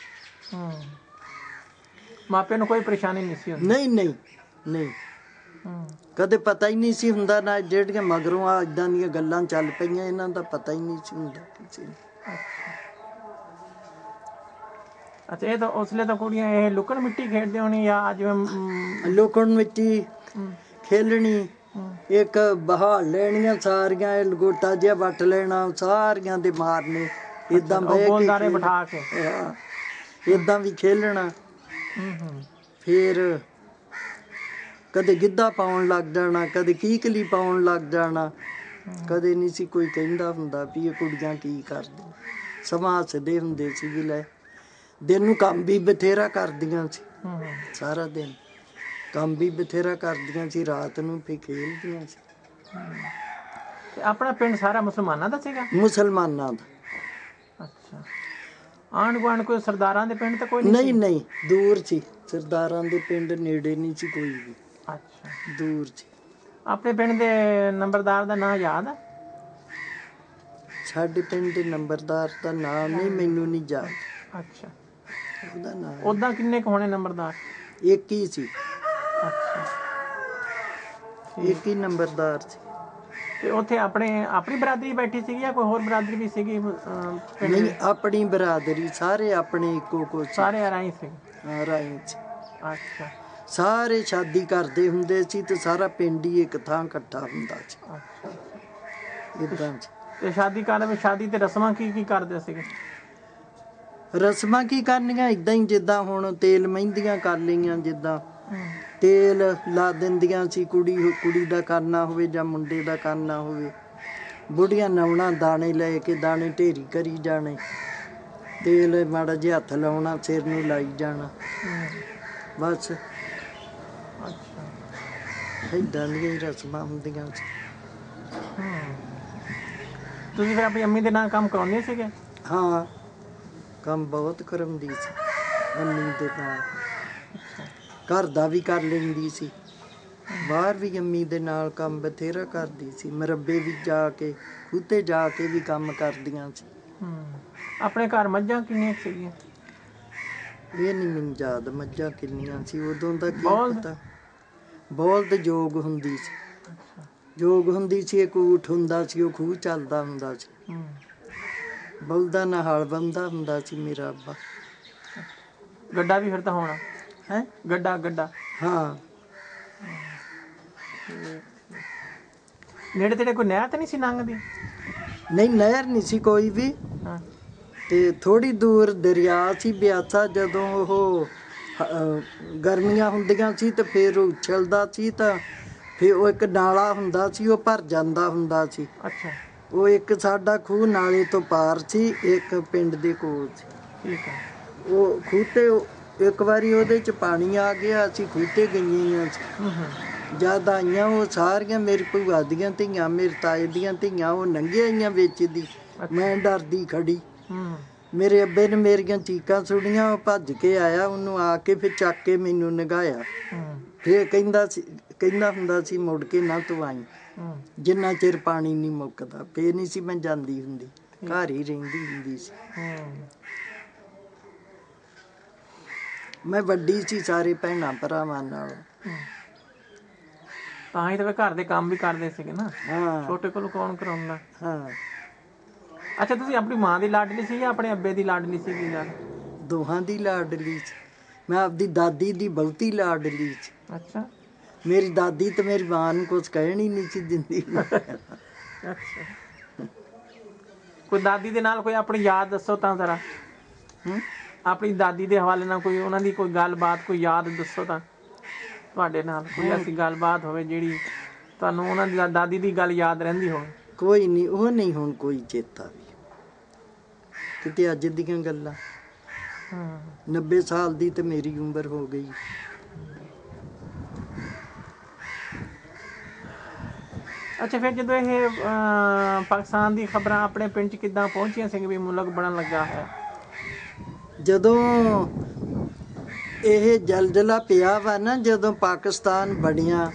ਮਾਪਿਆਂ ਨੂੰ ਕੋਈ ਪਰੇਸ਼ਾਨੀ ਨਹੀਂ ਸੀ ਹੁੰਦੀ? ਨਹੀਂ। ਕਦੇ ਪਤਾ ਹੀ ਨਹੀਂ ਸੀ ਹੁੰਦਾ, ਨਾ ਜਿਹੜੀਆਂ ਮਗਰੋਂ ਆ ਏਦਾਂ ਦੀਆਂ ਗੱਲਾਂ ਚੱਲ ਪਈਆਂ ਇਹਨਾਂ ਦਾ ਪਤਾ ਹੀ ਨਹੀਂ ਸੀ ਹੁੰਦਾ ਕਿਸੇ ਨੂੰ। ਅੱਛਾ। ਇਹ ਤਾਂ ਉਸਲੇ ਤਾਂ ਕੁੜੀਆਂ ਇਹ ਲੁਕਣ ਮਿੱਟੀ ਖੇਡਦੇ ਹੋਣੀ ਜਾਂ ਜਿਵੇਂ ਲੁਕਣ ਮਿੱਟੀ ਖੇਲਣੀ, ਇੱਕ ਬਹਾਲ ਲੈਣੀਆਂ ਸਾਰੀਆਂ, ਇਹ ਲਗੋਟਾ ਜਿਹਾ ਵੱਟ ਲੈਣਾ, ਸਾਰੀਆਂ ਦੇ ਮਾਰਨੇ ਏਦਾਂ ਬੋਲਦਾਰੇ ਬਿਠਾ ਕੇ ਏਦਾਂ ਵੀ ਖੇਲਣਾ। ਫਿਰ ਕਦੇ ਗਿੱਧਾ ਪਾਉਣ ਲੱਗ ਜਾਣਾ, ਕਦੇ ਕੀਕਲੀ ਪਾਉਣ ਲੱਗ ਜਾਣਾ। ਕਦੇ ਨਹੀਂ ਸੀ ਕੋਈ ਕਹਿੰਦਾ ਹੁੰਦਾ ਵੀ ਇਹ ਕੁੜੀਆਂ ਕੀ ਕਰਦੀਆਂ। ਸਮਾਂ ਹੱਸਦੇ ਹੁੰਦੇ ਸੀ ਵੀ ਲੈ ਦਿਨ ਨੂੰ ਕੰਮ ਵੀ ਬਥੇਰਾ ਕਰਦੀਆਂ ਸੀ। ਸਾਰਾ ਦਿਨ ਕੰਮ ਵੀ ਬਥੇਰਾ ਕਰਦੀਆਂ ਸੀ, ਰਾਤ ਨੂੰ ਫਿਰ ਖੇਲਦੀਆਂ ਸੀ। ਆਪਣਾ ਪਿੰਡ ਸਾਰਾ ਮੁਸਲਮਾਨਾਂ ਦਾ ਸੀਗਾ? ਮੁਸਲਮਾਨਾਂ ਦਾ। ਅੱਛਾ। ਆਂਢ ਗੁਆਂਢ ਕੋਈ ਸਰਦਾਰਾਂ ਦੇ ਪਿੰਡ ਤਾਂ ਕੋਈ ਨਹੀਂ, ਦੂਰ ਸੀ। ਸਰਦਾਰਾਂ ਦੇ ਪਿੰਡ ਨੇੜੇ ਨਹੀਂ ਸੀ ਕੋਈ ਵੀ। ਅੱਛਾ। ਦੂਰ ਸੀ। ਆਪਣੇ ਪਿੰਡ ਦੇ ਨੰਬਰਦਾਰ ਦਾ ਨਾਂ ਯਾਦ ਆ? ਸਾਡੇ ਪਿੰਡ ਦੇ ਨੰਬਰਦਾਰ ਦਾ ਨਾਂ ਨਹੀਂ, ਮੈਨੂੰ ਨਹੀਂ ਯਾਦ। ਅੱਛਾ। ਉਹਦਾ ਨਾਂ ਉਦਾਂ ਕਿੰਨੇ ਕੁ ਹੋਣੇ ਨੰਬਰਦਾਰ? ਇੱਕ ਹੀ ਸੀ। ਅੱਛਾ। ਇੱਕ ਹੀ ਨੰਬਰਦਾਰ ਸੀ। ਤੇ ਉੱਥੇ ਆਪਣੀ ਬਰਾਦਰੀ ਬੈਠੀ ਸੀਗੀ ਜਾਂ ਕੋਈ ਹੋਰ ਬਰਾਦਰੀ ਵੀ ਸੀਗੀ? ਨਹੀਂ, ਆਪਣੀ ਬਰਾਦਰੀ, ਸਾਰੇ ਆਪਣੇ ਇੱਕੋ ਸਾਰੇ ਰਾਈ ਸੀ? ਹਾਂ, ਰਾਈ ਸੀ। ਅੱਛਾ। ਸਾਰੇ ਸ਼ਾਦੀ ਕਰਦੇ ਹੁੰਦੇ ਸੀ ਤੇ ਸਾਰਾ ਪਿੰਡ ਹੀ ਇੱਕ ਥਾਂ ਇਕੱਠਾ ਹੁੰਦਾ ਸੀ। ਅੱਛਾ। ਏਦਾਂ ਸੀ। ਤੇ ਸ਼ਾਦੀ ਕਾਲ ਵਿੱਚ ਸ਼ਾਦੀ ਤੇ ਰਸਮਾਂ ਕੀ ਕਰਦੇ ਸੀਗੇ? ਰਸਮਾਂ ਕੀ ਕਰਨੀਆਂ, ਏਦਾਂ ਹੀ ਜਿੱਦਾਂ ਹੁਣ ਤੇਲ ਮਹਿੰਦੀਆਂ ਕਰ ਲਈਆਂ, ਜਿੱਦਾਂ ਤੇਲ ਲਾ ਦਿੰਦੀਆਂ ਸੀ। ਕੁੜੀ ਦਾ ਕਰਨਾ ਹੋਵੇ ਜਾਂ ਮੁੰਡੇ ਦਾ ਕਰਨਾ ਹੋਵੇ, ਬੁੜੀਆਂ ਨਹਾਉਣਾ, ਦਾਣੇ ਲੈ ਕੇ ਦਾਣੇ ਢੇਰੀ ਕਰੀ ਜਾਣੇ, ਤੇਲ ਮਾੜਾ ਜਿਹਾ ਹੱਥ ਲਾਉਣਾ, ਸਿਰ ਨੂੰ ਲਾਈ ਜਾਣਾ, ਬਸ। ਅੱਛਾ। ਏਦਾਂ ਦੀਆਂ ਹੀ ਰਸਮਾਂ ਹੁੰਦੀਆਂ ਸੀ। ਤੁਸੀਂ ਫਿਰ ਆਪਣੀ ਅੰਮੀ ਦੇ ਨਾਲ ਕੰਮ ਕਰਾਉਂਦੇ ਸੀਗੇ? ਹਾਂ, ਕੰਮ ਬਹੁਤ ਕਰਾਉਂਦੀ ਸੀ ਅੰਮੀ ਦੇ ਨਾਲ। ਘਰ ਦਾ ਵੀ ਕਰ ਲੈਂਦੀ ਸੀ, ਬਾਹਰ ਵੀ ਅੰਮੀ ਦੇ ਨਾਲ ਕੰਮ ਬਥੇਰਾ ਕਰਦੀ ਸੀ। ਮਰੱਬੇ ਵੀ ਜਾ ਕੇ, ਖੂਤੇ ਜਾ ਕੇ ਵੀ ਕੰਮ ਕਰਦੀਆਂ ਸੀ। ਆਪਣੇ ਘਰ ਮੱਝਾਂ ਕਿੰਨੀਆਂ ਸੀਗੀਆਂ? ਇਹ ਨਹੀਂ ਮੈਨੂੰ ਯਾਦ ਮੱਝਾਂ ਕਿੰਨੀਆਂ ਸੀ, ਉਦੋਂ ਦਾ ਕੀ ਪਤਾ। ਬੋਲਦ ਜੋਗ ਹੁੰਦੀ ਸੀ। ਇੱਕ ਊਠ ਹੁੰਦਾ ਸੀ, ਉਹ ਖੂਹ ਚੱਲਦਾ ਹੁੰਦਾ ਸੀ। ਬਲਦਾਂ ਨਾਲ ਹਲ ਬੰਦਾ ਹੁੰਦਾ ਸੀ ਮੇਰਾ ਅੱਬਾ। ਗੱਡਾ ਵੀ ਫਿਰ ਤਾਂ ਹੋਣਾ ਹੈ? ਗੱਡਾ ਹਾਂ। ਨੇੜੇ ਤੇੜੇ ਕੋਈ ਨਹਿਰ ਤਾਂ ਨਹੀਂ ਸੀ ਲੰਘਦੀ? ਨਹੀਂ, ਨਹਿਰ ਨਹੀਂ ਸੀ ਕੋਈ ਵੀ। ਤੇ ਥੋੜੀ ਦੂਰ ਦਰਿਆ ਸੀ ਬਿਆਸਾ। ਜਦੋਂ ਉਹ ਗਰਮੀਆਂ ਹੁੰਦੀਆਂ ਸੀ ਤੇ ਫਿਰ ਉਛਲਦਾ ਸੀ ਤਾਂ ਫਿਰ ਉਹ ਇੱਕ ਨਾਲਾ ਹੁੰਦਾ ਸੀ, ਉਹ ਭਰ ਜਾਂਦਾ ਹੁੰਦਾ ਸੀ। ਅੱਛਾ। ਉਹ ਇੱਕ ਸਾਡਾ ਖੂਹ ਨਾਲੇ ਤੋਂ ਪਾਰ ਸੀ, ਇੱਕ ਪਿੰਡ ਦੇ ਕੋਲ ਸੀ। ਠੀਕ ਹੈ। ਉਹ ਖੂਹ ਤੇ ਇੱਕ ਵਾਰੀ ਉਹਦੇ 'ਚ ਪਾਣੀ ਆ ਗਿਆ, ਅਸੀਂ ਖੂਹ ਤੇ ਗਈਆਂ ਸੀ। ਜਦ ਆਈਆਂ ਉਹ ਸਾਰੀਆਂ ਮੇਰੀ ਭੂਆ ਦੀਆਂ ਧੀਆਂ, ਮੇਰੇ ਤਾਏ ਦੀਆਂ ਧੀਆਂ, ਉਹ ਨੰਗੀਆਂ ਆਈਆਂ ਵਿੱਚ ਦੀ। ਮੈਂ ਡਰਦੀ ਖੜੀ। ਮੇਰੇ ਅੱਬੇ ਨੇ ਮੇਰੀਆਂ ਚੀਕਾਂ ਸੁਣੀਆਂ, ਉਹ ਭੱਜ ਕੇ ਆਇਆ, ਉਹਨੂੰ ਆ ਕੇ ਫਿਰ ਚੱਕ ਕੇ ਮੈਨੂੰ ਨਗਾਇਆ। ਫਿਰ ਕਹਿੰਦਾ ਹੁੰਦਾ ਸੀ ਮੁੜ ਕੇ ਨਾ ਤੂੰ ਆਈ ਜਿੰਨਾ ਚਿਰ ਪਾਣੀ ਨਹੀਂ ਮੁੱਕਦਾ। ਫਿਰ ਨਹੀਂ ਸੀ ਮੈਂ ਜਾਂਦੀ ਹੁੰਦੀ, ਘਰ ਹੀ ਰਹਿੰਦੀ ਹੁੰਦੀ ਸੀ। ਮੈਂ ਵੱਡੀ ਸੀ ਸਾਰੇ ਭੈਣਾਂ ਭਰਾਵਾਂ ਨਾਲ। ਤਾਂ ਹੀ ਤਾਂ ਘਰ ਦੇ ਕੰਮ ਵੀ ਕਰਦੇ ਸੀਗੇ ਨਾ। ਹਾਂ, ਛੋਟੇ ਕੋਲ ਕੌਣ ਕਰਾਉਂਦਾ। ਹਾਂ। ਅੱਛਾ, ਤੁਸੀਂ ਆਪਣੀ ਮਾਂ ਦੀ ਲਾਡਲੀ ਸੀ ਜਾਂ ਆਪਣੇ ਅੱਬੇ ਦੀ ਲਾਡਲੀ ਸੀਗੀ? ਦੋਹਾਂ ਦੀ ਲਾਡਲੀ ਸੀ। ਮੈਂ ਆਪਦੀ ਦਾਦੀ ਦੀ ਬਹੁਤੀ ਲਾਡਲੀ ਸੀ। ਅੱਛਾ। ਮੇਰੀ ਦਾਦੀ ਤੇ ਮੇਰੀ ਮਾਂ ਨੂੰ ਕੁਛ ਕਹਿਣ ਹੀ ਨਹੀਂ ਸੀ ਦਿੰਦੀ। ਅੱਛਾ। ਕੋਈ ਦਾਦੀ ਦੇ ਨਾਲ ਕੋਈ ਆਪਣੀ ਯਾਦ ਦੱਸੋ ਤਾਂ ਜ਼ਰਾ। ਆਪਣੀ ਦਾਦੀ ਦੇ ਹਵਾਲੇ ਨਾਲ ਕੋਈ ਉਹਨਾਂ ਦੀ ਕੋਈ ਗੱਲਬਾਤ, ਕੋਈ ਯਾਦ ਦੱਸੋ ਤਾਂ। ਤੁਹਾਡੇ ਨਾਲ ਕੋਈ ਐਸੀ ਗੱਲਬਾਤ ਹੋਵੇ ਜਿਹੜੀ ਤੁਹਾਨੂੰ ਉਹਨਾਂ ਦੀ ਦਾਦੀ ਦੀ ਗੱਲ ਯਾਦ ਰਹਿੰਦੀ ਹੋਵੇ। ਕੋਈ ਨਹੀਂ, ਉਹ ਨਹੀਂ ਹੁਣ ਕੋਈ ਚੇਤਾ ਵੀ ਕਿਤੇ ਅੱਜ ਦੀਆਂ ਗੱਲਾਂ। 90 ਸਾਲ ਦੀ ਤੇ ਮੇਰੀ ਉਮਰ ਹੋ ਗਈ। ਅੱਛਾ, ਫਿਰ ਜਦੋਂ ਇਹ ਪਾਕਿਸਤਾਨ ਦੀ ਖਬਰਾਂ ਆਪਣੇ ਪਿੰਡ 'ਚ ਕਿੱਦਾਂ ਪਹੁੰਚੀਆਂ ਸੀ ਵੀ ਮੁਲਕ ਬਣਨ ਲੱਗਾ ਹੈ? ਜਦੋਂ ਇਹ ਜਲਜਲਾ ਪਿਆ ਵਾ ਨਾ, ਜਦੋਂ ਪਾਕਿਸਤਾਨ ਬਣਿਆ,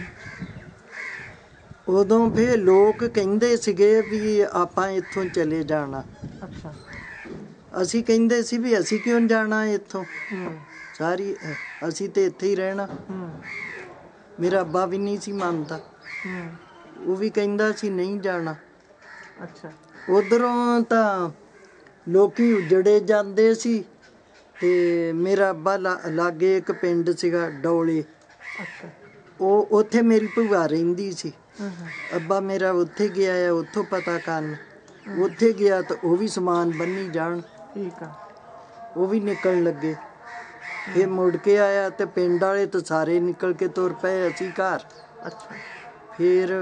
ਉਦੋਂ ਫਿਰ ਲੋਕ ਕਹਿੰਦੇ ਸੀਗੇ ਵੀ ਆਪਾਂ ਇੱਥੋਂ ਚਲੇ ਜਾਣਾ। ਅੱਛਾ। ਅਸੀਂ ਕਹਿੰਦੇ ਸੀ ਵੀ ਅਸੀਂ ਕਿਉਂ ਜਾਣਾ ਇੱਥੋਂ, ਸਾਰੀ ਅਸੀਂ ਤੇ ਇੱਥੇ ਹੀ ਰਹਿਣਾ। ਮੇਰਾ ਅੱਬਾ ਵੀ ਨਹੀਂ ਸੀ ਮੰਨਦਾ, ਉਹ ਵੀ ਕਹਿੰਦਾ ਸੀ ਨਹੀਂ ਜਾਣਾ। ਅੱਛਾ। ਉਧਰੋਂ ਤਾਂ ਲੋਕੀ ਉਜੜੇ ਜਾਂਦੇ ਸੀ ਤੇ ਮੇਰਾ ਅੱਬਾ ਲਾਗੇ ਇੱਕ ਪਿੰਡ ਸੀਗਾ ਡੋਲੇ, ਉਹ ਉੱਥੇ ਮੇਰੀ ਭੂਆ ਰਹਿੰਦੀ ਸੀ। ਅੱਬਾ ਮੇਰਾ ਉੱਥੇ ਗਿਆ ਆ, ਉੱਥੋਂ ਪਤਾ ਕਰਨ। ਉੱਥੇ ਗਿਆ ਤਾਂ ਉਹ ਵੀ ਸਮਾਨ ਬੰਨੀ ਜਾਣ। ਠੀਕ ਆ। ਉਹ ਵੀ ਨਿਕਲਣ ਲੱਗੇ। ਫਿਰ ਮੁੜ ਕੇ ਆਇਆ ਤੇ ਪਿੰਡ ਵਾਲੇ ਤਾਂ ਸਾਰੇ ਨਿਕਲ ਕੇ ਤੁਰ ਪਏ, ਅਸੀਂ ਘਰ। ਅੱਛਾ। ਫਿਰ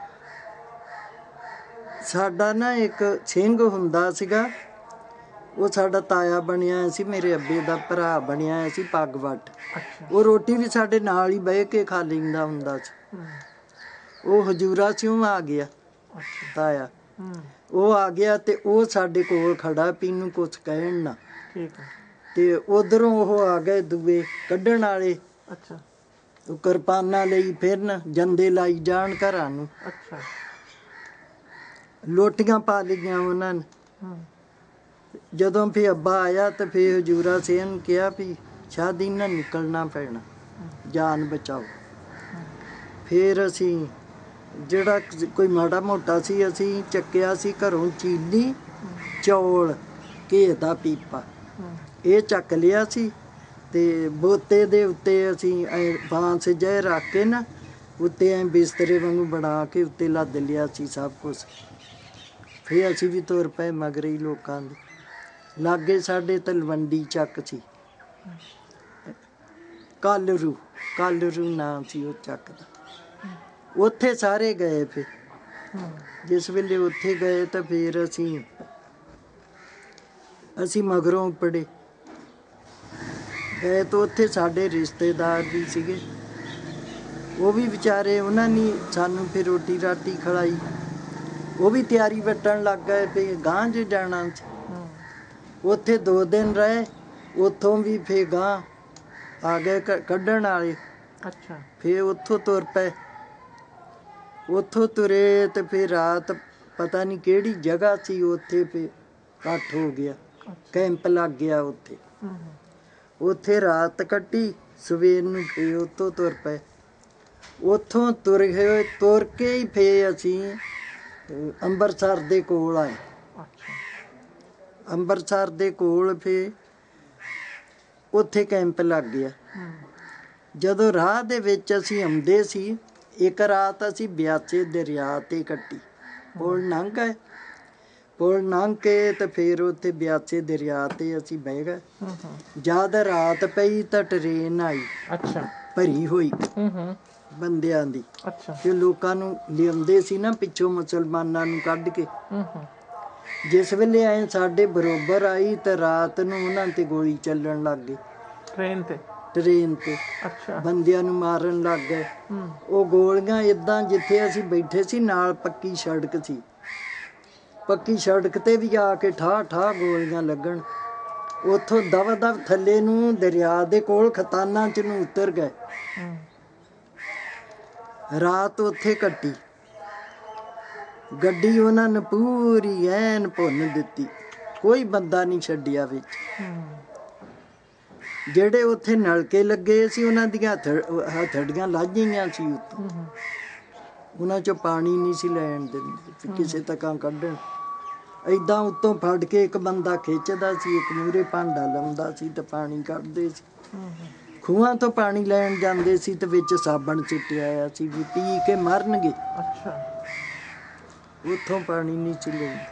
ਸਾਡਾ ਨਾ ਇੱਕ ਸਿੰਘ ਹੁੰਦਾ ਸੀਗਾ, ਉਹ ਸਾਡਾ ਤਾਇਆ ਬਣਿਆ ਸੀ, ਮੇਰੇ ਅੱਬੇ ਦਾ ਭਰਾ ਬਣਿਆ ਸੀ ਪੱਗ ਵੱਟ। ਉਹ ਰੋਟੀ ਵੀ ਸਾਡੇ ਨਾਲ ਹੀ ਬਹਿ ਕੇ ਖਾ ਲੈਂਦਾ ਹੁੰਦਾ ਸੀ। ਉਹ ਹਜੂਰਾ ਸਿਉਂ ਆ ਗਿਆ ਤਾਇਆ, ਉਹ ਆ ਗਿਆ ਤੇ ਉਹ ਸਾਡੇ ਕੋਲ ਖੜਾ ਵੀ ਇਹਨੂੰ ਕੁਛ ਕਹਿਣ ਨਾ। ਤੇ ਉਧਰੋਂ ਉਹ ਆ ਗਏ ਦੂਏ ਕੱਢਣ ਵਾਲੇ। ਅੱਛਾ। ਉਹ ਕਿਰਪਾਨਾਂ ਲਈ ਫਿਰਨ, ਜੰਦੇ ਲਾਈ ਜਾਣ ਘਰਾਂ ਨੂੰ। ਅੱਛਾ। ਲੋਟੀਆਂ ਪਾ ਲਈਆਂ ਉਹਨਾਂ ਨੇ। ਜਦੋਂ ਫਿਰ ਅੱਬਾ ਆਇਆ ਤੇ ਫਿਰ ਹਜੂਰਾ ਸਿੰਘ ਨੂੰ ਕਿਹਾ ਵੀ ਸ਼ਾਇਦ ਇਹਨਾਂ ਨਿਕਲਣਾ ਪੈਣਾ, ਜਾਨ ਬਚਾਓ। ਫਿਰ ਅਸੀਂ ਜਿਹੜਾ ਕੋਈ ਮਾੜਾ ਮੋਟਾ ਸੀ ਅਸੀਂ ਚੱਕਿਆ ਸੀ ਘਰੋਂ, ਚੀਨੀ, ਚੌਲ, ਘੇ ਦਾ ਪੀਪਾ, ਇਹ ਚੱਕ ਲਿਆ ਸੀ। ਤੇ ਬੋਤੇ ਦੇ ਉੱਤੇ ਅਸੀਂ ਬਾਂਸ ਜਿਹੇ ਰੱਖ ਕੇ ਨਾ ਉੱਤੇ ਐਂ ਬਿਸਤਰੇ ਵਾਂਗੂ ਬਣਾ ਕੇ ਉੱਤੇ ਲੱਦ ਲਿਆ ਸੀ ਸਭ ਕੁਛ। ਫਿਰ ਅਸੀਂ ਵੀ ਤੁਰ ਪਏ ਮਗਰੇ ਹੀ ਲੋਕਾਂ ਦੇ। ਲਾਗੇ ਸਾਡੇ ਤਲਵੰਡੀ ਚੱਕ ਸੀ, ਕਾਲਰੂ ਨਾਂ ਸੀ ਉਹ ਚੱਕ ਦਾ। ਉੱਥੇ ਸਾਰੇ ਗਏ। ਫਿਰ ਜਿਸ ਵੇਲੇ ਉੱਥੇ ਗਏ ਤਾਂ ਫਿਰ ਅਸੀਂ ਮਗਰੋਂ ਉੱਪੜੇ ਗਏ ਤਾਂ ਉੱਥੇ ਸਾਡੇ ਰਿਸ਼ਤੇਦਾਰ ਵੀ ਸੀਗੇ, ਉਹ ਵੀ ਵਿਚਾਰੇ, ਉਹਨਾਂ ਨੇ ਸਾਨੂੰ ਫਿਰ ਰੋਟੀ ਰਾਟੀ ਖਿਲਾਈ। ਉਹ ਵੀ ਤਿਆਰੀ ਵੱਟਣ ਲੱਗ ਗਏ ਵੀ ਗਾਂਹ ਜੇ ਜਾਣਾ ਸੀ। ਉੱਥੇ 2 ਦਿਨ ਰਹੇ, ਉੱਥੋਂ ਵੀ ਫਿਰ ਗਾਂਹ ਆ ਗਏ ਕੱਢਣ ਵਾਲੇ। ਅੱਛਾ। ਫਿਰ ਉੱਥੋਂ ਤੁਰ ਪਏ। ਉੱਥੋਂ ਤੁਰੇ ਤੇ ਫਿਰ ਰਾਤ ਪਤਾ ਨਹੀਂ ਕਿਹੜੀ ਜਗ੍ਹਾ ਸੀ, ਉੱਥੇ ਫਿਰ ਇਕੱਠ ਹੋ ਗਿਆ, ਕੈਂਪ ਲੱਗ ਗਿਆ ਉੱਥੇ। ਉੱਥੇ ਰਾਤ ਕੱਟੀ, ਸਵੇਰ ਨੂੰ ਫਿਰ ਉੱਥੋਂ ਤੁਰ ਪਏ। ਉੱਥੋਂ ਤੁਰ ਕੇ ਹੀ ਫਿਰ ਅਸੀਂ ਅੰਮ੍ਰਿਤਸਰ ਦੇ ਕੋਲ ਆਏ। ਅੰਮ੍ਰਿਤਸਰ ਦੇ ਕੋਲ ਫਿਰ ਉੱਥੇ ਕੈਂਪ ਲੱਗ ਗਿਆ। ਜਦੋਂ ਰਾਹ ਦੇ ਵਿੱਚ ਅਸੀਂ ਆਉਂਦੇ ਸੀ, ਇੱਕ ਰਾਤ ਅਸੀਂ ਬਿਆਸੇ ਦਰਿਆ 'ਤੇ ਕੱਟੀ। ਪੁਲ ਲੰਘ ਗਏ, ਪੁਲ ਲੰਘ ਕੇ ਤੇ ਫਿਰ ਉੱਥੇ ਬਿਆਸੇ ਦਰਿਆ 'ਤੇ ਅਸੀਂ ਬਹਿ ਗਏ। ਜਦ ਰਾਤ ਪਈ ਤਾਂ ਟਰੇਨ ਆਈ। ਅੱਛਾ। ਭਰੀ ਹੋਈ। ਬੰਦਿਆਂ ਦੀ। ਅੱਛਾ। ਤੇ ਲੋਕਾਂ ਨੂੰ ਲਿਆਉਂਦੇ ਸੀ ਨਾ ਪਿੱਛੋਂ ਮੁਸਲਮਾਨਾਂ ਨੂੰ ਕੱਢ ਕੇ। ਜਿਸ ਵੇਲੇ ਆਏ ਸਾਡੇ ਬਰੋਬਰ ਆਈ ਤੇ ਰਾਤ ਨੂੰ ਉਹਨਾਂ ਤੇ ਗੋਲੀ ਚੱਲਣ ਲੱਗ ਗਈ ਟ੍ਰੇਨ ਤੇ। ਅੱਛਾ। ਬੰਦਿਆਂ ਨੂੰ ਮਾਰਨ ਲੱਗ ਗਏ। ਉਹ ਗੋਲੀਆਂ ਏਦਾਂ, ਜਿੱਥੇ ਅਸੀਂ ਬੈਠੇ ਸੀ ਨਾਲ ਪੱਕੀ ਸੜਕ ਸੀ, ਪੱਕੀ ਸੜਕ ਤੇ ਵੀ ਆ ਕੇ ਠਾਹ ਠਾਹ ਗੋਲੀਆਂ ਲੱਗਣ। ਉੱਥੋਂ ਦਵਾ ਦਵ ਥੱਲੇ ਨੂੰ ਦਰਿਆ ਦੇ ਕੋਲ ਖਤਾਨਾਂ ਚ ਨੂੰ ਉਤਰ ਗਏ। ਰਾਤ ਉੱਥੇ ਕੱਟੀ। ਗੱਡੀ ਉਹਨਾਂ ਨੇ ਪੂਰੀ ਐਨ ਭੁੰਨ ਦਿੱਤੀ, ਕੋਈ ਬੰਦਾ ਨਹੀਂ ਛੱਡਿਆ ਵਿੱਚ। ਜਿਹੜੇ ਉੱਥੇ ਨਲਕੇ ਲੱਗੇ ਸੀ ਉਹਨਾਂ ਦੀਆਂ ਹਥੜੀਆਂ ਲਾਹੀਆਂ ਸੀ ਉੱਤੋਂ, ਉਹਨਾਂ ਚੋਂ ਪਾਣੀ ਨਹੀਂ ਸੀ ਲੈਣ ਦਿੰਦੇ ਕਿਸੇ ਤੱਕਾਂ ਕੱਢਣ। ਏਦਾਂ ਉੱਤੋਂ ਫੜ ਕੇ ਇੱਕ ਬੰਦਾ ਖਿੱਚਦਾ ਸੀ, ਇੱਕ ਮੂਹਰੇ ਭਾਂਡਾ ਲਾਉਂਦਾ ਸੀ ਤੇ ਪਾਣੀ ਕੱਢਦੇ ਸੀ। ਖੂਹਾਂ ਤੋਂ ਪਾਣੀ ਲੈਣ ਜਾਂਦੇ ਸੀ ਤੇ ਵਿੱਚ ਸਾਬਣ ਸੁੱਟਿਆ ਆਇਆ ਸੀ ਵੀ ਪੀ ਕੇ ਮਰਨਗੇ। ਉੱਥੋਂ ਪਾਣੀ ਨਹੀਂ ਸੀ ਲੈਂਦੇ।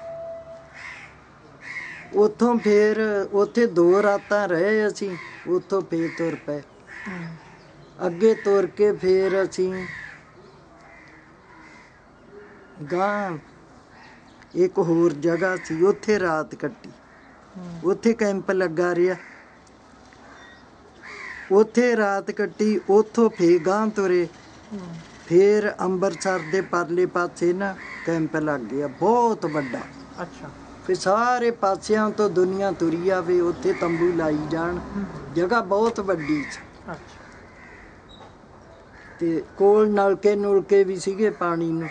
ਉੱਥੋਂ ਫੇਰ ਉੱਥੇ 2 ਰਾਤਾਂ ਰਹੇ ਅਸੀਂ। ਉੱਥੋਂ ਫੇਰ ਤੁਰ ਪਏ ਅੱਗੇ। ਤੁਰ ਕੇ ਫੇਰ ਅਸੀਂ ਗਾਂ ਇੱਕ ਹੋਰ ਜਗ੍ਹਾ ਸੀ, ਉੱਥੇ ਰਾਤ ਕੱਟੀ। ਉੱਥੇ ਕੈਂਪ ਲੱਗਾ ਰਿਹਾ, ਉੱਥੇ ਰਾਤ ਕੱਟੀ। ਉੱਥੋਂ ਫੇਰ ਗਾਂ ਤੁਰੇ। ਫੇਰ ਅੰਮ੍ਰਿਤਸਰ ਦੇ ਪਰਲੇ ਪਾਸੇ ਨਾ ਕੈਂਪ ਲੱਗ ਗਿਆ ਬਹੁਤ ਵੱਡਾ। ਫਿਰ ਸਾਰੇ ਪਾਸਿਆਂ ਤੋਂ ਦੁਨੀਆ ਤੁਰੀ ਆਵੇ, ਉੱਥੇ ਤੰਬੂ ਲਾਈ ਜਾਣ। ਜਗ੍ਹਾ ਬਹੁਤ ਵੱਡੀ ਸੀ ਤੇ ਕੋਲ ਨਲਕੇ ਨੁਲਕੇ ਵੀ ਸੀਗੇ ਪਾਣੀ ਨੂੰ।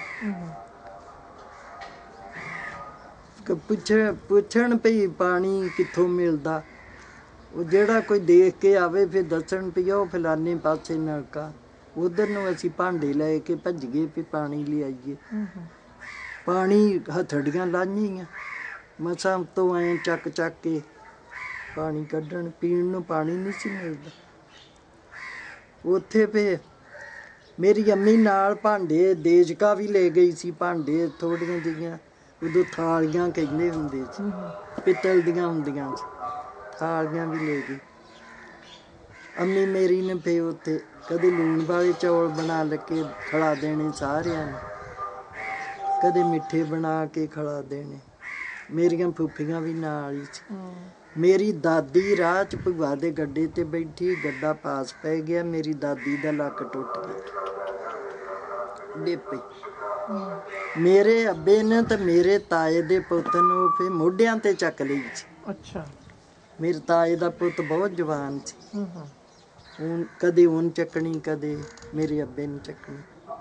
ਪੁੱਛਣ ਪਈ ਪਾਣੀ ਕਿੱਥੋਂ ਮਿਲਦਾ। ਉਹ ਜਿਹੜਾ ਕੋਈ ਦੇਖ ਕੇ ਆਵੇ ਫਿਰ ਦੱਸਣ ਪਈ ਉਹ ਫਲਾਨੇ ਪਾਸੇ ਨਲਕਾ। ਉਧਰ ਨੂੰ ਅਸੀਂ ਭਾਂਡੇ ਲੈ ਕੇ ਭੱਜ ਗਏ ਵੀ ਪਾਣੀ ਲਿਆਈਏ। ਪਾਣੀ ਹਥੜੀਆਂ ਲਾਹੀਆਂ ਮਸਾਂ ਉੱਤੋਂ ਐਂ ਚੱਕ ਚੱਕ ਕੇ ਪਾਣੀ ਕੱਢਣ। ਪੀਣ ਨੂੰ ਪਾਣੀ ਨਹੀਂ ਸੀ ਮਿਲਦਾ ਉੱਥੇ। ਫੇ ਮੇਰੀ ਅੰਮੀ ਨਾਲ ਭਾਂਡੇ ਦੇਜਕਾ ਵੀ ਲੈ ਗਈ ਸੀ, ਭਾਂਡੇ ਥੋੜ੍ਹੀਆਂ ਜਿਹੀਆਂ। ਉਦੋਂ ਥਾਲੀਆਂ ਕਹਿੰਦੇ ਹੁੰਦੇ ਸੀ, ਪਿੱਤਲ ਦੀਆਂ ਹੁੰਦੀਆਂ ਸੀ, ਥਾਲੀਆਂ ਵੀ ਲੈ ਗਈ ਅੰਮੀ ਮੇਰੀ ਨੇ। ਫੇ ਉੱਥੇ ਕਦੇ ਲੂਣ ਵਾਲੇ ਚੌਲ ਬਣਾ ਕੇ ਖਿਲਾ ਦੇਣੇ ਸਾਰਿਆਂ ਨੂੰ, ਕਦੇ ਮਿੱਠੇ ਬਣਾ ਕੇ ਖਿਲਾ ਦੇਣੇ। ਮੇਰੀਆਂ ਫੁੱਫੀਆਂ ਵੀ ਨਾਲ ਹੀ ਸੀ। ਮੇਰੀ ਦਾਦੀ ਰਾਹ 'ਚ ਭੂਆ ਦੇ ਗੱਡੇ ਤੇ ਬੈਠੀ, ਗੱਡਾ ਪਾਸ ਪੈ ਗਿਆ, ਮੇਰੀ ਦਾਦੀ ਦਾ ਲੱਕ ਟੁੱਟ ਗਿਆ ਡਿੱਪੀ। ਮੇਰੇ ਅੱਬੇ ਨੇ ਤੇ ਮੇਰੇ ਤਾਏ ਦੇ ਪੁੱਤ ਨੂੰ ਫਿਰ ਮੋਢਿਆਂ ਤੇ ਚੱਕ ਲਈ ਸੀ। ਮੇਰੇ ਤਾਏ ਦਾ ਪੁੱਤ ਬਹੁਤ ਜਵਾਨ ਸੀ। ਹੁਣ ਕਦੇ ਉਹਨ ਚੱਕਣੀ, ਕਦੇ ਮੇਰੇ ਅੱਬੇ ਨੂੰ ਚੱਕਣੀ।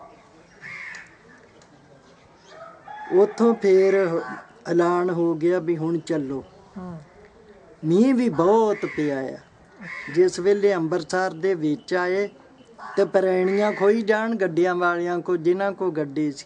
ਉੱਥੋਂ ਫੇਰ ਐਲਾਨ ਹੋ ਗਿਆ ਵੀ ਹੁਣ ਚੱਲੋ। ਮੀਂਹ ਵੀ ਬਹੁਤ ਪਿਆ ਆ। ਜਿਸ ਵੇਲੇ ਅੰਮ੍ਰਿਤਸਰ ਦੇ ਵਿੱਚ ਆਏ ਤੇ ਪ੍ਰੈਣੀਆਂ ਖੋਈ ਜਾਣ ਗੱਡਿਆਂ ਵਾਲਿਆਂ ਕੋ, ਜਿਨ੍ਹਾਂ ਕੋ ਗੱਡੇ ਸੀ।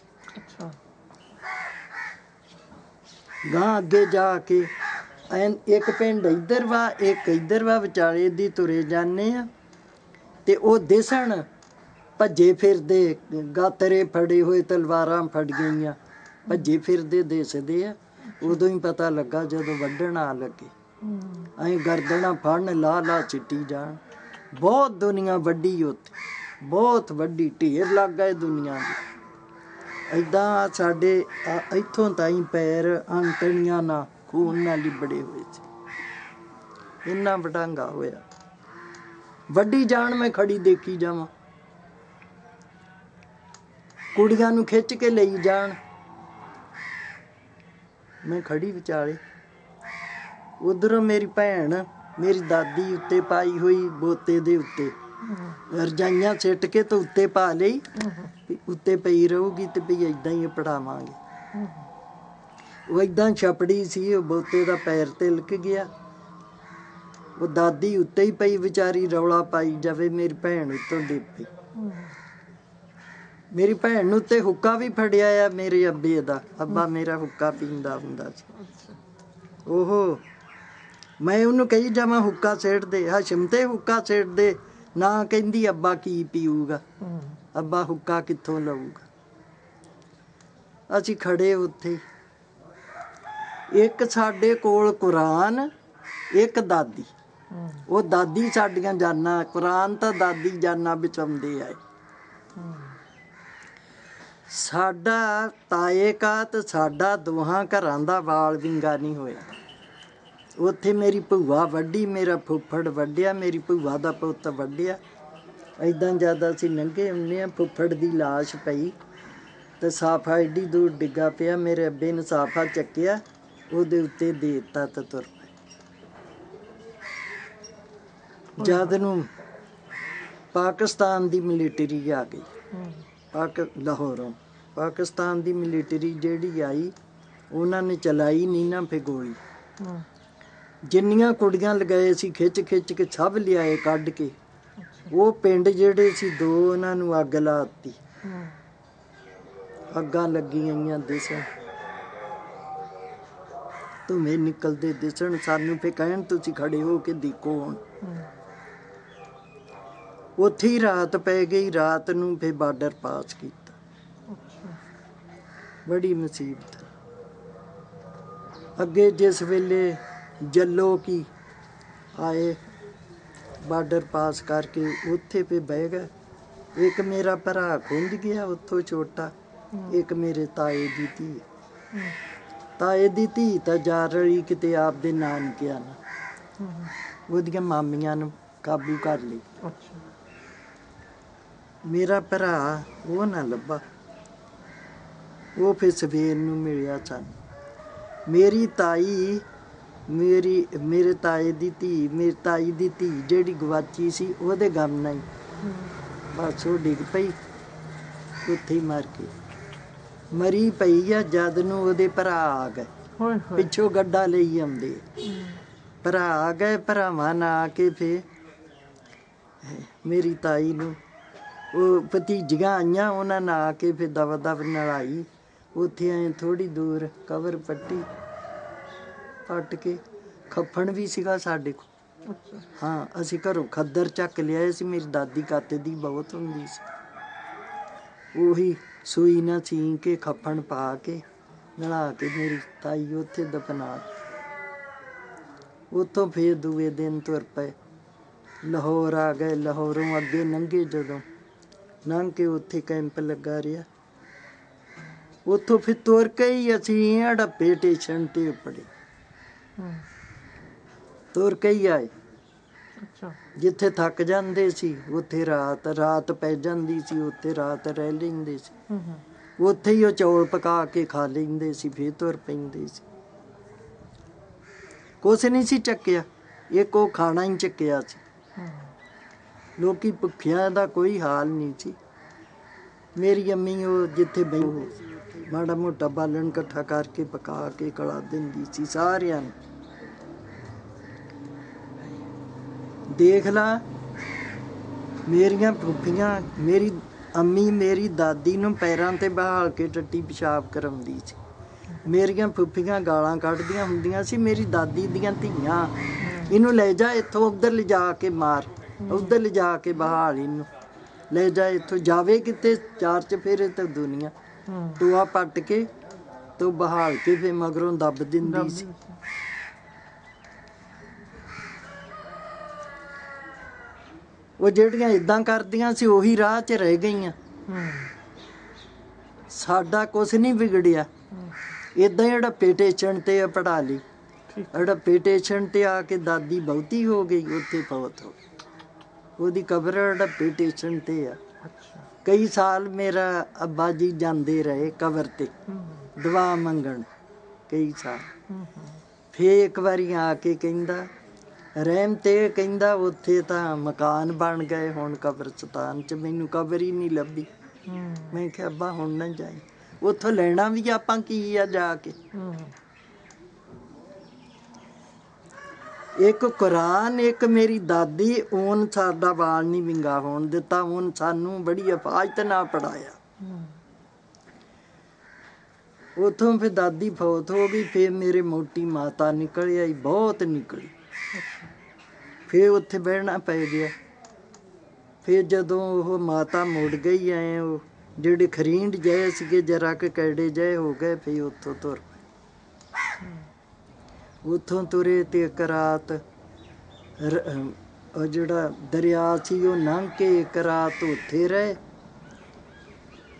ਗਾਂ ਅੱਗੇ ਜਾ ਕੇ ਇੱਕ ਪਿੰਡ ਇੱਧਰ ਵਾ, ਇੱਕ ਇੱਧਰ ਵਾ, ਵਿਚਾਲੇ ਦੀ ਤੁਰੇ ਜਾਂਦੇ ਆ ਤੇ ਉਹ ਦਿਸਣ ਭੱਜੇ ਫਿਰਦੇ, ਗਾਤਰੇ ਫੜੇ ਹੋਏ, ਤਲਵਾਰਾਂ ਫੜ ਗਈਆਂ, ਭੱਜੇ ਫਿਰਦੇ ਦਿਸਦੇ ਆ। ਉਦੋਂ ਹੀ ਪਤਾ ਲੱਗਾ ਜਦੋਂ ਵੱਢਣ ਆ ਲੱਗੇ। ਅਸੀਂ ਗਰਦਨਾਂ ਫੜਨ ਲਾ ਲਾ ਸਿੱਟੀ ਜਾਣ। ਬਹੁਤ ਦੁਨੀਆ ਵੱਡੀ ਉੱਥੇ, ਬਹੁਤ ਵੱਡੀ ਢੇਰ ਲੱਗ ਗਏ ਦੁਨੀਆ ਦੀ। ਏਦਾਂ ਸਾਡੇ ਇੱਥੋਂ ਤਾਈਂ ਪੈਰ ਅੰਤੜੀਆਂ ਨਾਲ ਖੂਨ ਨਾਲ ਲਿਬੜੇ ਹੋਏ ਸੀ। ਇੰਨਾ ਵਡਾਂਗਾ ਹੋਇਆ। ਵੱਡੀ ਜਾਣ ਮੈਂ ਖੜੀ ਦੇਖੀ ਜਾਵਾਂ, ਕੁੜੀਆਂ ਨੂੰ ਖਿੱਚ ਕੇ ਲਈ ਜਾਣ, ਮੈਂ ਖੜੀ ਵਿਚਾਲੇ। ਉਧਰੋਂ ਮੇਰੀ ਭੈਣ, ਮੇਰੀ ਦਾਦੀ ਉੱਤੇ ਪਾਈ ਹੋਈ ਬੋਤੇ ਦੇ ਉੱਤੇ ਰਜਾਈਆਂ ਸਿੱਟ ਕੇ ਤੇ ਉੱਤੇ ਪਾ ਲਈ, ਉੱਤੇ ਪਈ ਰਹੂਗੀ ਤੇ ਵੀ ਏਦਾਂ ਹੀ ਪੜਾਵਾਂਗੇ। ਉਹ ਏਦਾਂ ਛਪੜੀ ਸੀ, ਉਹ ਬੋਤੇ ਦਾ ਪੈਰ ਤਿਲਕ ਗਿਆ। ਉਹ ਦਾਦੀ ਉੱਤੇ ਹੀ ਪਈ ਵਿਚਾਰੀ, ਰੌਲਾ ਪਾਈ ਜਾਵੇ, ਮੇਰੀ ਭੈਣ ਉੱਤੋਂ ਡਿੱਗ ਪਈ। ਮੇਰੀ ਭੈਣ ਨੂੰ ਤੇ ਹੁੱਕਾ ਵੀ ਫੜਿਆ ਆ ਮੇਰੇ ਅੱਬੇ ਦਾ। ਅੱਬਾ ਮੇਰਾ ਹੁੱਕਾ ਪੀਂਦਾ ਹੁੰਦਾ ਸੀ। ਉਹ ਮੈਂ ਉਹਨੂੰ ਕਹੀ ਜਾਵਾਂ ਹੁੱਕਾ ਸਿੱਟ ਦੇ, ਹਸ਼ਮ ਤੇ ਹੁੱਕਾ ਸਿੱਟ ਦੇ ਨਾ, ਕਹਿੰਦੀ ਅੱਬਾ ਕੀ ਪੀਊਗਾ, ਅੱਬਾ ਹੁੱਕਾ ਕਿੱਥੋਂ ਲਊਗਾ। ਅਸੀਂ ਖੜੇ ਉੱਥੇ, ਇੱਕ ਸਾਡੇ ਕੋਲ ਕੁਰਾਨ, ਇੱਕ ਦਾਦੀ। ਉਹ ਦਾਦੀ ਸਾਡੀਆਂ ਜਾਨਾਂ, ਕੁਰਾਨ ਤਾਂ ਦਾਦੀ ਜਾਨਾਂ ਬਚਾਉਂਦੇ ਆਏ। ਸਾਡਾ ਤਾਏ ਕਾ ਤੇ ਸਾਡਾ ਦੋਹਾਂ ਘਰਾਂ ਦਾ ਵਾਲ ਵਿੰਗਾ ਨਹੀਂ ਹੋਇਆ। ਉੱਥੇ ਮੇਰੀ ਭੂਆ ਵੱਡੀ, ਮੇਰਾ ਫੁੱਫੜ ਵੱਢਿਆ, ਮੇਰੀ ਭੂਆ ਦਾ ਪੁੱਤ ਵੱਢਿਆ। ਇੱਦਾਂ ਜਦ ਅਸੀਂ ਲੰਘੇ ਆਉਂਦੇ ਹਾਂ, ਫੁੱਫੜ ਦੀ ਲਾਸ਼ ਪਈ ਤੇ ਸਾਫਾ ਐਡੀ ਦੂਰ ਡਿੱਗਾ ਪਿਆ। ਮੇਰੇ ਅੱਬੇ ਨੇ ਸਾਫਾ ਚੱਕਿਆ, ਉਹਦੇ ਉੱਤੇ ਦੇ ਦਿੱਤਾ ਤੇ ਤੁਰ ਪਏ। ਜਦ ਨੂੰ ਪਾਕਿਸਤਾਨ ਦੀ ਮਿਲੀਟਰੀ ਆ ਗਈ, ਲਾਹੌਰੋਂ ਪਾਕਿਸਤਾਨ ਦੀ ਮਿਲੀਟਰੀ ਜਿਹੜੀ ਆਈ, ਉਹਨਾਂ ਨੇ ਚਲਾਈ ਨਹੀਂ ਨਾ ਫਿਰ ਗੋਲੀ। ਜਿੰਨੀਆਂ ਕੁੜੀਆਂ ਲਗਾਏ ਸੀ ਖਿੱਚ ਖਿੱਚ ਕੇ ਸਭ ਲਿਆਏ ਕੱਢ ਕੇ। ਉਹ ਪਿੰਡ ਜਿਹੜੇ ਸੀ ਦੋ, ਉਹਨਾਂ ਨੂੰ ਅੱਗ ਲਾ ਦਿੱਤੀ। ਅੱਗਾਂ ਲੱਗੀਆਂ ਦਿਸਣ, ਧੂੰਏਂ ਨਿਕਲਦੇ ਦਿਸਣ ਸਾਨੂੰ। ਫਿਰ ਕਹਿਣ ਤੁਸੀਂ ਖੜੇ ਹੋ ਕੇ ਦੇਖੋ। ਹੁਣ ਉੱਥੇ ਹੀ ਰਾਤ ਪੈ ਗਈ। ਰਾਤ ਨੂੰ ਫਿਰ ਬਾਰਡਰ ਪਾਸ ਕੀਤਾ। ਬੜੀ ਮੁਸੀਬਤ। ਅੱਗੇ ਜਿਸ ਵੇਲੇ ਜੱਲੋ ਕੀ ਆਏ ਬਾਰਡਰ ਪਾਸ ਕਰਕੇ, ਉੱਥੇ ਫਿਰ ਬਹਿ ਗਏ। ਇੱਕ ਮੇਰਾ ਭਰਾ ਖੁੰਝ ਗਿਆ ਉੱਥੋਂ ਛੋਟਾ, ਇੱਕ ਮੇਰੇ ਤਾਏ ਦੀ ਧੀ। ਤਾਏ ਦੀ ਧੀ ਤਾਂ ਜਾ ਰਹੀ ਕਿਤੇ ਆਪਦੇ ਨਾਨਕਿਆਂ ਨਾਲ, ਉਹਦੀਆਂ ਮਾਮੀਆਂ ਨੂੰ ਕਾਬੂ ਕਰ ਲਈ। ਮੇਰਾ ਭਰਾ ਉਹ ਨਾ ਲੱਭਾ, ਉਹ ਫਿਰ ਸਵੇਰ ਨੂੰ ਮਿਲਿਆ ਸਾਨੂੰ। ਮੇਰੀ ਤਾਈ, ਮੇਰੇ ਤਾਏ ਦੀ ਧੀ, ਮੇਰੀ ਤਾਈ ਦੀ ਧੀ ਜਿਹੜੀ ਗਵਾਚੀ ਸੀ, ਉਹਦੇ ਗਮ ਨਾਲ ਹੀ ਬਸ ਉਹ ਡਿੱਗ ਪਈ, ਉੱਥੇ ਹੀ ਮਰ ਗਈ। ਮਰੀ ਪਈ ਆ। ਜਦ ਨੂੰ ਉਹਦੇ ਭਰਾ ਆ ਗਏ, ਪਿੱਛੋਂ ਗੱਡਾ ਲਈ ਆਉਂਦੇ ਭਰਾ ਆ ਗਏ। ਭਰਾਵਾਂ ਨਾਲ ਆ ਕੇ ਫਿਰ ਮੇਰੀ ਤਾਈ ਨੂੰ ਉਹ ਭਤੀਜੀਆਂ ਆਈਆਂ, ਉਹਨਾਂ ਨਾਲ ਆ ਕੇ ਫਿਰ ਦਵਾ ਦਵ ਨਲਾਈ। ਉੱਥੇ ਆਏ ਥੋੜ੍ਹੀ ਦੂਰ ਕਬਰ ਪੱਟੀ, ਪੱਟ ਕੇ ਖੱਫਣ ਵੀ ਸੀਗਾ ਸਾਡੇ ਕੋਲ। ਹਾਂ, ਅਸੀਂ ਘਰੋਂ ਖੱਦਰ ਚੱਕ ਲਿਆਏ ਸੀ। ਮੇਰੀ ਦਾਦੀ ਕਾਤੇ ਦੀ ਬਹੁਤ ਹੁੰਦੀ ਸੀ। ਉਹੀ ਸੂਈ ਨਾਲ ਸੀਂ ਕੇ ਖੱਫਣ ਪਾ ਕੇ ਨਲਾ ਕੇ ਮੇਰੀ ਤਾਈ ਉੱਥੇ ਦਫਨਾ। ਉੱਥੋਂ ਫਿਰ ਦੂਏ ਦਿਨ ਤੁਰ ਪਏ, ਲਾਹੌਰ ਆ ਗਏ। ਲਾਹੌਰੋਂ ਅੱਗੇ ਲੰਘੇ, ਜਦੋਂ ਲੰਘ ਕੇ ਉੱਥੇ ਕੈਂਪ ਲੱਗਾ ਰਿਹਾ। ਉੱਥੋਂ ਫਿਰ ਤੁਰ ਕੇ ਹੀ ਅਸੀਂ ਹੜੱਪੇ ਸਟੇਸ਼ਨ 'ਤੇ ਉਪੜੇ, ਤੁਰ ਕੇ ਹੀ ਆਏ। ਜਿੱਥੇ ਥੱਕ ਜਾਂਦੇ ਸੀ ਉੱਥੇ ਰਾਤ ਪੈ ਜਾਂਦੀ ਸੀ, ਉੱਥੇ ਰਾਤ ਰਹਿ ਲੈਂਦੇ ਸੀ। ਉੱਥੇ ਹੀ ਉਹ ਚੌਲ ਪਕਾ ਕੇ ਖਾ ਲੈਂਦੇ ਸੀ, ਫਿਰ ਤੁਰ ਪੈਂਦੇ ਸੀ। ਕੁਛ ਨਹੀਂ ਸੀ ਚੱਕਿਆ, ਇੱਕ ਉਹ ਖਾਣਾ ਹੀ ਚੱਕਿਆ ਸੀ। ਲੋਕੀ ਭੁੱਖਿਆਂ ਦਾ ਕੋਈ ਹਾਲ ਨਹੀਂ ਸੀ। ਮੇਰੀ ਅੰਮੀ ਉਹ ਜਿੱਥੇ ਮਾੜਾ ਮੋਟਾ ਬਾਲਣ ਇਕੱਠਾ ਕਰਕੇ ਪਕਾ ਕੇ ਖਿਲਾ ਦਿੰਦੀ ਸੀ ਸਾਰਿਆਂ ਨੂੰ। ਦੇਖ ਲਾ, ਮੇਰੀਆਂ ਫੁੱਫੀਆਂ, ਮੇਰੀ ਅੰਮੀ ਮੇਰੀ ਦਾਦੀ ਨੂੰ ਪੈਰਾਂ 'ਤੇ ਬਹਾਲ ਕੇ ਟੱਟੀ ਪਿਸ਼ਾਬ ਕਰਾਉਂਦੀ ਸੀ। ਮੇਰੀਆਂ ਫੁੱਫੀਆਂ ਗਾਲਾਂ ਕੱਢਦੀਆਂ ਹੁੰਦੀਆਂ ਸੀ, ਮੇਰੀ ਦਾਦੀ ਦੀਆਂ ਧੀਆਂ, ਇਹਨੂੰ ਲੈ ਜਾ ਇੱਥੋਂ, ਉੱਧਰ ਲਿਜਾ ਕੇ ਮਾਰ, ਉੱਧਰ ਲਿਜਾ ਕੇ ਬਹਾਲ, ਇਹਨੂੰ ਲੈ ਜਾ ਇੱਥੋਂ, ਜਾਵੇ ਕਿਤੇ ਚਾਰ ਚਫੇਰੇ ਤੇ ਦੁਨੀਆ। ਟੋਆ ਪੱਟ ਕੇ ਤੂੰ ਬਹਾਲ ਕੇ ਫਿਰ ਮਗਰੋਂ ਦੱਬ ਦਿੰਦੀ ਸੀ। ਉਹ ਜਿਹੜੀਆਂ ਇੱਦਾਂ ਕਰਦੀਆਂ ਸੀ ਉਹੀ ਰਾਹ 'ਚ ਰਹਿ ਗਈਆਂ। ਸਾਡਾ ਕੁਛ ਨਹੀਂ ਵਿਗੜਿਆ। ਇੱਦਾਂ ਹੀ ਹੜੱਪੇ ਸਟੇਸ਼ਨ 'ਤੇ ਪੜ੍ਹਾ ਲਈ। ਹੜੱਪੇ ਸਟੇਸ਼ਨ 'ਤੇ ਆ ਕੇ ਦਾਦੀ ਬਹੁਤੀ ਹੋ ਗਈ, ਉੱਥੇ ਫੌਤ ਹੋ ਗਈ। ਉਹਦੀ ਕਬਰ ਹੜੱਪੇ ਸਟੇਸ਼ਨ 'ਤੇ ਆ। ਕਈ ਸਾਲ ਮੇਰਾ ਅੱਬਾ ਜੀ ਜਾਂਦੇ ਰਹੇ ਕਬਰ 'ਤੇ ਦੁਆ ਮੰਗਣ, ਕਈ ਸਾਲ। ਫਿਰ ਇੱਕ ਵਾਰੀ ਆ ਕੇ ਕਹਿੰਦਾ, ਰਹਿਮ ਤੇ ਕਹਿੰਦਾ ਉੱਥੇ ਤਾਂ ਮਕਾਨ ਬਣ ਗਏ ਹੁਣ ਕਬਰਸਤਾਨ 'ਚ, ਮੈਨੂੰ ਕਬਰ ਹੀ ਨਹੀਂ ਲੱਭੀ। ਮੈਂ ਕਿਹਾ ਅੱਬਾ ਹੁਣ ਨਾ ਜਾਈ, ਉੱਥੋਂ ਲੈਣਾ ਵੀ ਆਪਾਂ ਕੀ ਆ ਜਾ ਕੇ। ਇੱਕ ਕੁਰਾਨ, ਇੱਕ ਮੇਰੀ ਦਾਦੀ, ਉਹਨ ਸਾਡਾ ਵਾਲ ਨਹੀਂ ਵਿੰਗਾ ਹੋਣ ਦਿੱਤਾ। ਉਹਨ ਸਾਨੂੰ ਬੜੀ ਹਿਫਾਜ਼ਤ ਨਾਲ ਪੜ੍ਹਾਇਆ। ਉੱਥੋਂ ਫਿਰ ਦਾਦੀ ਫੌਤ ਹੋ ਗਈ। ਫਿਰ ਮੇਰੇ ਮੋਟੀ ਮਾਤਾ ਨਿਕਲ ਆਈ, ਬਹੁਤ ਨਿਕਲੀ। ਫਿਰ ਉੱਥੇ ਬਹਿਣਾ ਪੈ ਗਿਆ। ਫਿਰ ਜਦੋਂ ਉਹ ਮਾਤਾ ਮੁੜ ਗਈ, ਐਂ ਉਹ ਜਿਹੜੇ ਖਰੀਂਡ ਜਏ ਸੀਗੇ ਜਰਾ ਕਿ ਕੈੜੇ ਜਏ ਹੋ ਗਏ। ਫਿਰ ਉੱਥੋਂ ਤੁਰ ਪਏ। ਉੱਥੋਂ ਤੁਰੇ ਤੇ ਇੱਕ ਰਾਤ ਉਹ ਜਿਹੜਾ ਦਰਿਆ ਸੀ ਉਹ ਲੰਘ ਕੇ ਇੱਕ ਰਾਤ ਉੱਥੇ ਰਹੇ।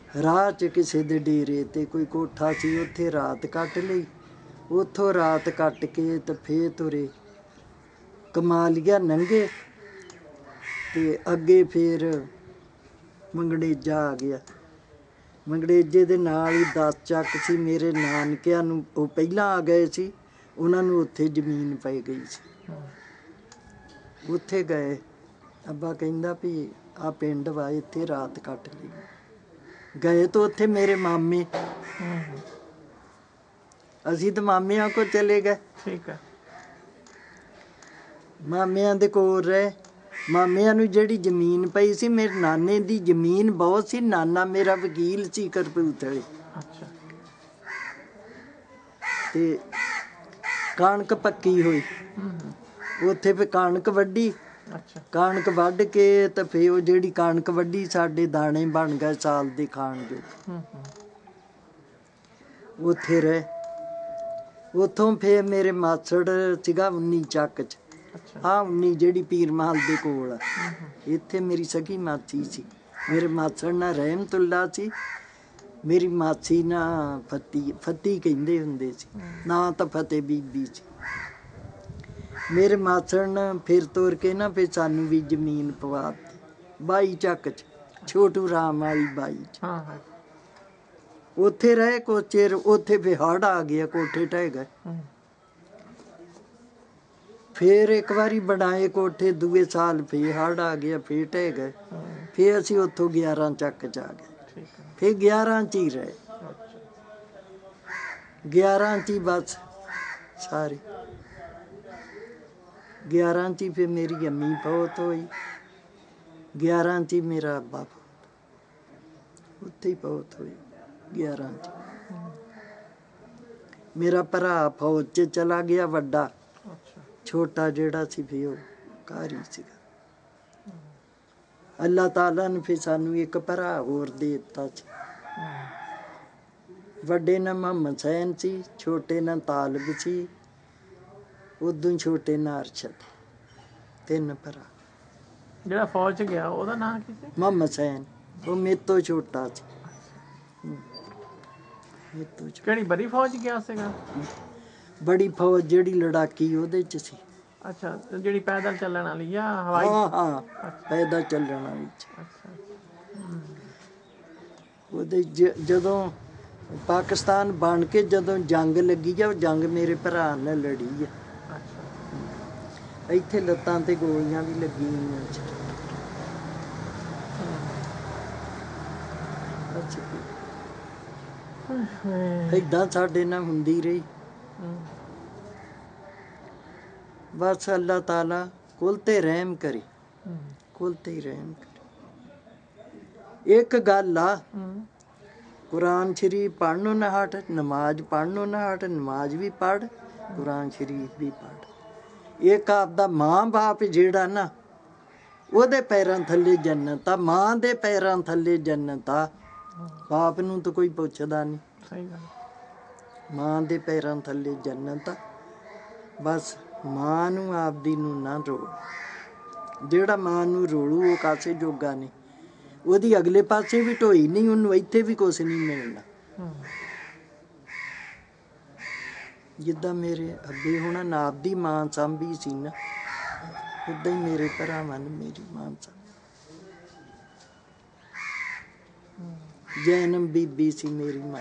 ਰਾਹ 'ਚ ਕਿਸੇ ਦੇ ਡੇਰੇ ਤੇ ਕੋਈ ਕੋਠਾ ਸੀ, ਉੱਥੇ ਰਾਤ ਕੱਟ ਲਈ। ਉੱਥੋਂ ਰਾਤ ਕੱਟ ਕੇ ਤੇ ਫੇਰ ਤੁਰੇ ਕਮਾਲੀਆ ਲੰਘੇ ਤੇ ਅੱਗੇ ਫੇਰ ਮੰਗੜੇਜਾ ਆ ਗਿਆ। ਮੰਗੜੇਜੇ ਦੇ ਨਾਲ ਹੀ 10 ਚੱਕ ਸੀ। ਮੇਰੇ ਨਾਨਕਿਆਂ ਨੂੰ ਉਹ ਪਹਿਲਾਂ ਆ ਗਏ ਸੀ, ਉਹਨਾਂ ਨੂੰ ਉੱਥੇ ਜ਼ਮੀਨ ਪੈ ਗਈ ਸੀ। ਉੱਥੇ ਗਏ, ਅੱਬਾ ਕਹਿੰਦਾ ਵੀ ਆਹ ਪਿੰਡ ਵਾ, ਇੱਥੇ ਰਾਤ ਕੱਟ ਲਈ। ਗਏ ਤਾਂ ਉੱਥੇ ਮੇਰੇ ਮਾਮੇ, ਅਸੀਂ ਤਾਂ ਮਾਮਿਆਂ ਕੋਲ ਚਲੇ ਗਏ। ਠੀਕ ਹੈ। ਮਾਮਿਆਂ ਦੇ ਕੋਲ ਰਹੇ। ਮਾਮਿਆਂ ਨੂੰ ਜਿਹੜੀ ਜ਼ਮੀਨ ਪਈ ਸੀ, ਮੇਰੇ ਨਾਨੇ ਦੀ ਜ਼ਮੀਨ ਬਹੁਤ ਸੀ। ਨਾਨਾ ਮੇਰਾ ਵਕੀਲ ਸੀ ਕਪੂਰਥਲੇ। ਅੱਛਾ। ਤੇ ਕਣਕ ਪੱਕੀ ਹੋਈ, ਉੱਥੇ ਫਿਰ ਕਣਕ ਵੱਢੀ। ਅੱਛਾ। ਕਣਕ ਵੱਢ ਕੇ ਤੇ ਫਿਰ ਉਹ ਜਿਹੜੀ ਕਣਕ ਵੱਢੀ, ਸਾਡੇ ਦਾਣੇ ਬਣ ਗਏ ਸਾਲ ਦੇ ਖਾਣ ਜੋ। ਉੱਥੇ ਰਹੇ। ਉੱਥੋਂ ਫਿਰ ਮੇਰੇ ਮਾਸੜ ਸੀਗਾ 19 ਚੱਕ 'ਚ। ਆਹ 19 ਜਿਹੜੀ ਪੀਰ ਮਹਲ ਦੇ ਕੋਲ ਆ, ਇੱਥੇ ਮੇਰੀ ਸਗੀ ਮਾਸੀ ਸੀ। ਮੇਰੇ ਮਾਸੜ ਨਾਲ ਰਹਿਮਤੁੱਲਾ ਸੀ, ਮੇਰੀ ਮਾਸੀ ਨਾ ਫੱਤੀ ਕਹਿੰਦੇ ਹੁੰਦੇ ਸੀ, ਨਾ ਤਾਂ ਫਤਿਹ ਬੀਬੀ ਸੀ। ਮੇਰੇ ਮਾਸੜ ਨੇ ਫਿਰ ਤੋਰ ਕੇ ਨਾ ਫਿਰ ਸਾਨੂੰ ਵੀ ਜ਼ਮੀਨ ਪਵਾ ਦਿੱਤੀ 22 ਚੱਕ 'ਚ, ਛੋਟੂ ਰਾਮ ਵਾਲੀ 22 'ਚ। ਉੱਥੇ ਰਹੇ ਕੁਛ ਚਿਰ। ਉੱਥੇ ਫਿਰ ਹੜ੍ਹ ਆ ਗਿਆ, ਕੋਠੇ ਢਹਿ ਗਏ। ਫੇਰ ਇੱਕ ਵਾਰੀ ਬਣਾਏ ਕੋਠੇ, ਦੂਏ ਸਾਲ ਫੇਰ ਹੜ੍ਹ ਆ ਗਿਆ, ਫੇਰ ਢਹਿ ਗਏ। ਫੇਰ ਅਸੀਂ ਉੱਥੋਂ 11 ਚੱਕ 'ਚ ਆ ਗਏ। ਫੇਰ 11 'ਚ ਹੀ ਰਹੇ, 11 'ਚ ਹੀ ਬਸ ਸਾਰੇ। 11 'ਚ ਹੀ ਫਿਰ ਮੇਰੀ ਅੰਮੀ ਫੌਤ ਹੋਈ, 11 'ਚ ਹੀ ਮੇਰਾ ਅੱਬਾ ਉੱਥੇ ਹੀ ਫੌਤ ਹੋਈ 11 'ਚ। ਮੇਰਾ ਭਰਾ ਫੌਜ 'ਚ ਚਲਾ ਗਿਆ ਵੱਡਾ, ਛੋਟਾ ਜਿਹੜਾ ਸੀ ਫਿਰ ਉਹ ਘਰ ਹੀ ਸੀਗਾ। ਅੱਲਾਹ ਤਾਲਾ ਨੇ ਫਿਰ ਸਾਨੂੰ ਇੱਕ ਭਰਾ ਹੋਰ ਦੇ ਦਿੱਤਾ ਸੀ। ਵੱਡੇ ਨਾਲ ਮੁਹੰਮਦ ਹੁਸੈਨ ਸੀ, ਛੋਟੇ ਨਾਲ ਤਾਲਬ ਸੀ, ਉਦੋਂ ਛੋਟੇ ਨਾਲ ਅਰਸ਼ਦ। 3 ਭਰਾ। ਜਿਹੜਾ ਫੌਜ 'ਚ ਗਿਆ ਉਹਦਾ ਨਾਂ ਕੀ ਸੀ? ਮੁਹੰਮਦ ਹੁਸੈਨ। ਉਹ ਮੇਰੇ ਤੋਂ ਛੋਟਾ ਸੀ। ਕਿਹੜੀ ਬੜੀ ਫੌਜ ਗਿਆ ਸੀਗਾ? ਬੜੀ ਫੌਜ ਜਿਹੜੀ ਲੜਾਕੀ ਉਹਦੇ 'ਚ ਸੀ। ਅੱਛਾ, ਜਿਹੜੀ ਪੈਦਲ ਚੱਲਣ ਵਾਲੀ ਆ ਹਵਾਈ? ਹਾਂ, ਪੈਦਲ ਚੱਲਣ ਵਾਲੀ 'ਚ। ਉਹਦੇ ਜਦੋਂ ਪਾਕਿਸਤਾਨ ਬਣ ਕੇ ਜਦੋਂ ਜੰਗ ਲੱਗੀ ਆ, ਉਹ ਜੰਗ ਮੇਰੇ ਭਰਾ ਨੇ ਲੜੀ ਆ। ਇੱਥੇ ਲੱਤਾਂ ਤੇ ਗੋਲੀਆਂ ਵੀ ਲੱਗੀਆਂ ਸੀ। ਏਦਾਂ ਸਾਡੇ ਨਾਲ ਹੁੰਦੀ ਰਹੀ। ਬਸ ਅੱਲਾਹ ਤਾਲਾ ਕੁਲ ਤੇ ਰਹਿਮ ਕਰੇ, ਕੁਲ ਤੇ ਰਹਿਮ ਕਰੇ। ਇੱਕ ਗੱਲ ਆ, ਕੁਰਾਨ ਸ਼ਰੀਫ ਪੜ੍ਹਨੋਂ ਨਾ ਹਟ, ਨਮਾਜ਼ ਪੜ੍ਹਨੋਂ ਨਾ ਹਟ। ਨਮਾਜ਼ ਵੀ ਪੜ੍ਹ, ਕੁਰਾਨ ਸ਼ਰੀਫ ਵੀ ਪੜ੍ਹ। ਇੱਕ ਆਪਦਾ ਮਾਂ ਬਾਪ ਜਿਹੜਾ ਨਾ, ਉਹਦੇ ਪੈਰਾਂ ਥੱਲੇ ਜੰਨਤ ਆ। ਮਾਂ ਦੇ ਪੈਰਾਂ ਥੱਲੇ ਜੰਨਤ ਆ, ਬਾਪ ਨੂੰ ਤਾਂ ਕੋਈ ਪੁੱਛਦਾ ਨਹੀਂ। ਸਹੀ ਗੱਲ। ਮਾਂ ਦੇ ਪੈਰਾਂ ਥੱਲੇ ਜੰਨਤ ਆ। ਬਸ ਮਾਂ ਨੂੰ ਆਪਦੀ ਨੂੰ ਨਾ ਰੋਲ। ਜਿਹੜਾ ਮਾਂ ਨੂੰ ਰੋਲੂ ਉਹ ਕਾਸੇ ਜੋਗਾ ਨਹੀਂ। ਉਹਦੀ ਅਗਲੇ ਪਾਸੇ ਵੀ ਢੋਈ ਨਹੀਂ, ਉਹਨੂੰ ਇੱਥੇ ਵੀ ਕੁਛ ਨਹੀਂ ਮਿਲਣਾ। ਜਿੱਦਾਂ ਮੇਰੇ ਅੱਬੇ ਹੋਣਾ ਨੇ ਆਪਦੀ ਮਾਂ ਸਾਂਭੀ ਸੀ ਨਾ, ਉੱਦਾਂ ਹੀ ਮੇਰੇ ਭਰਾਵਾਂ ਨੇ ਮੇਰੀ ਮਾਂ ਸਾਂਭੀ। ਜੈਨਮ ਬੀਬੀ ਸੀ ਮੇਰੀ ਮਾਂ।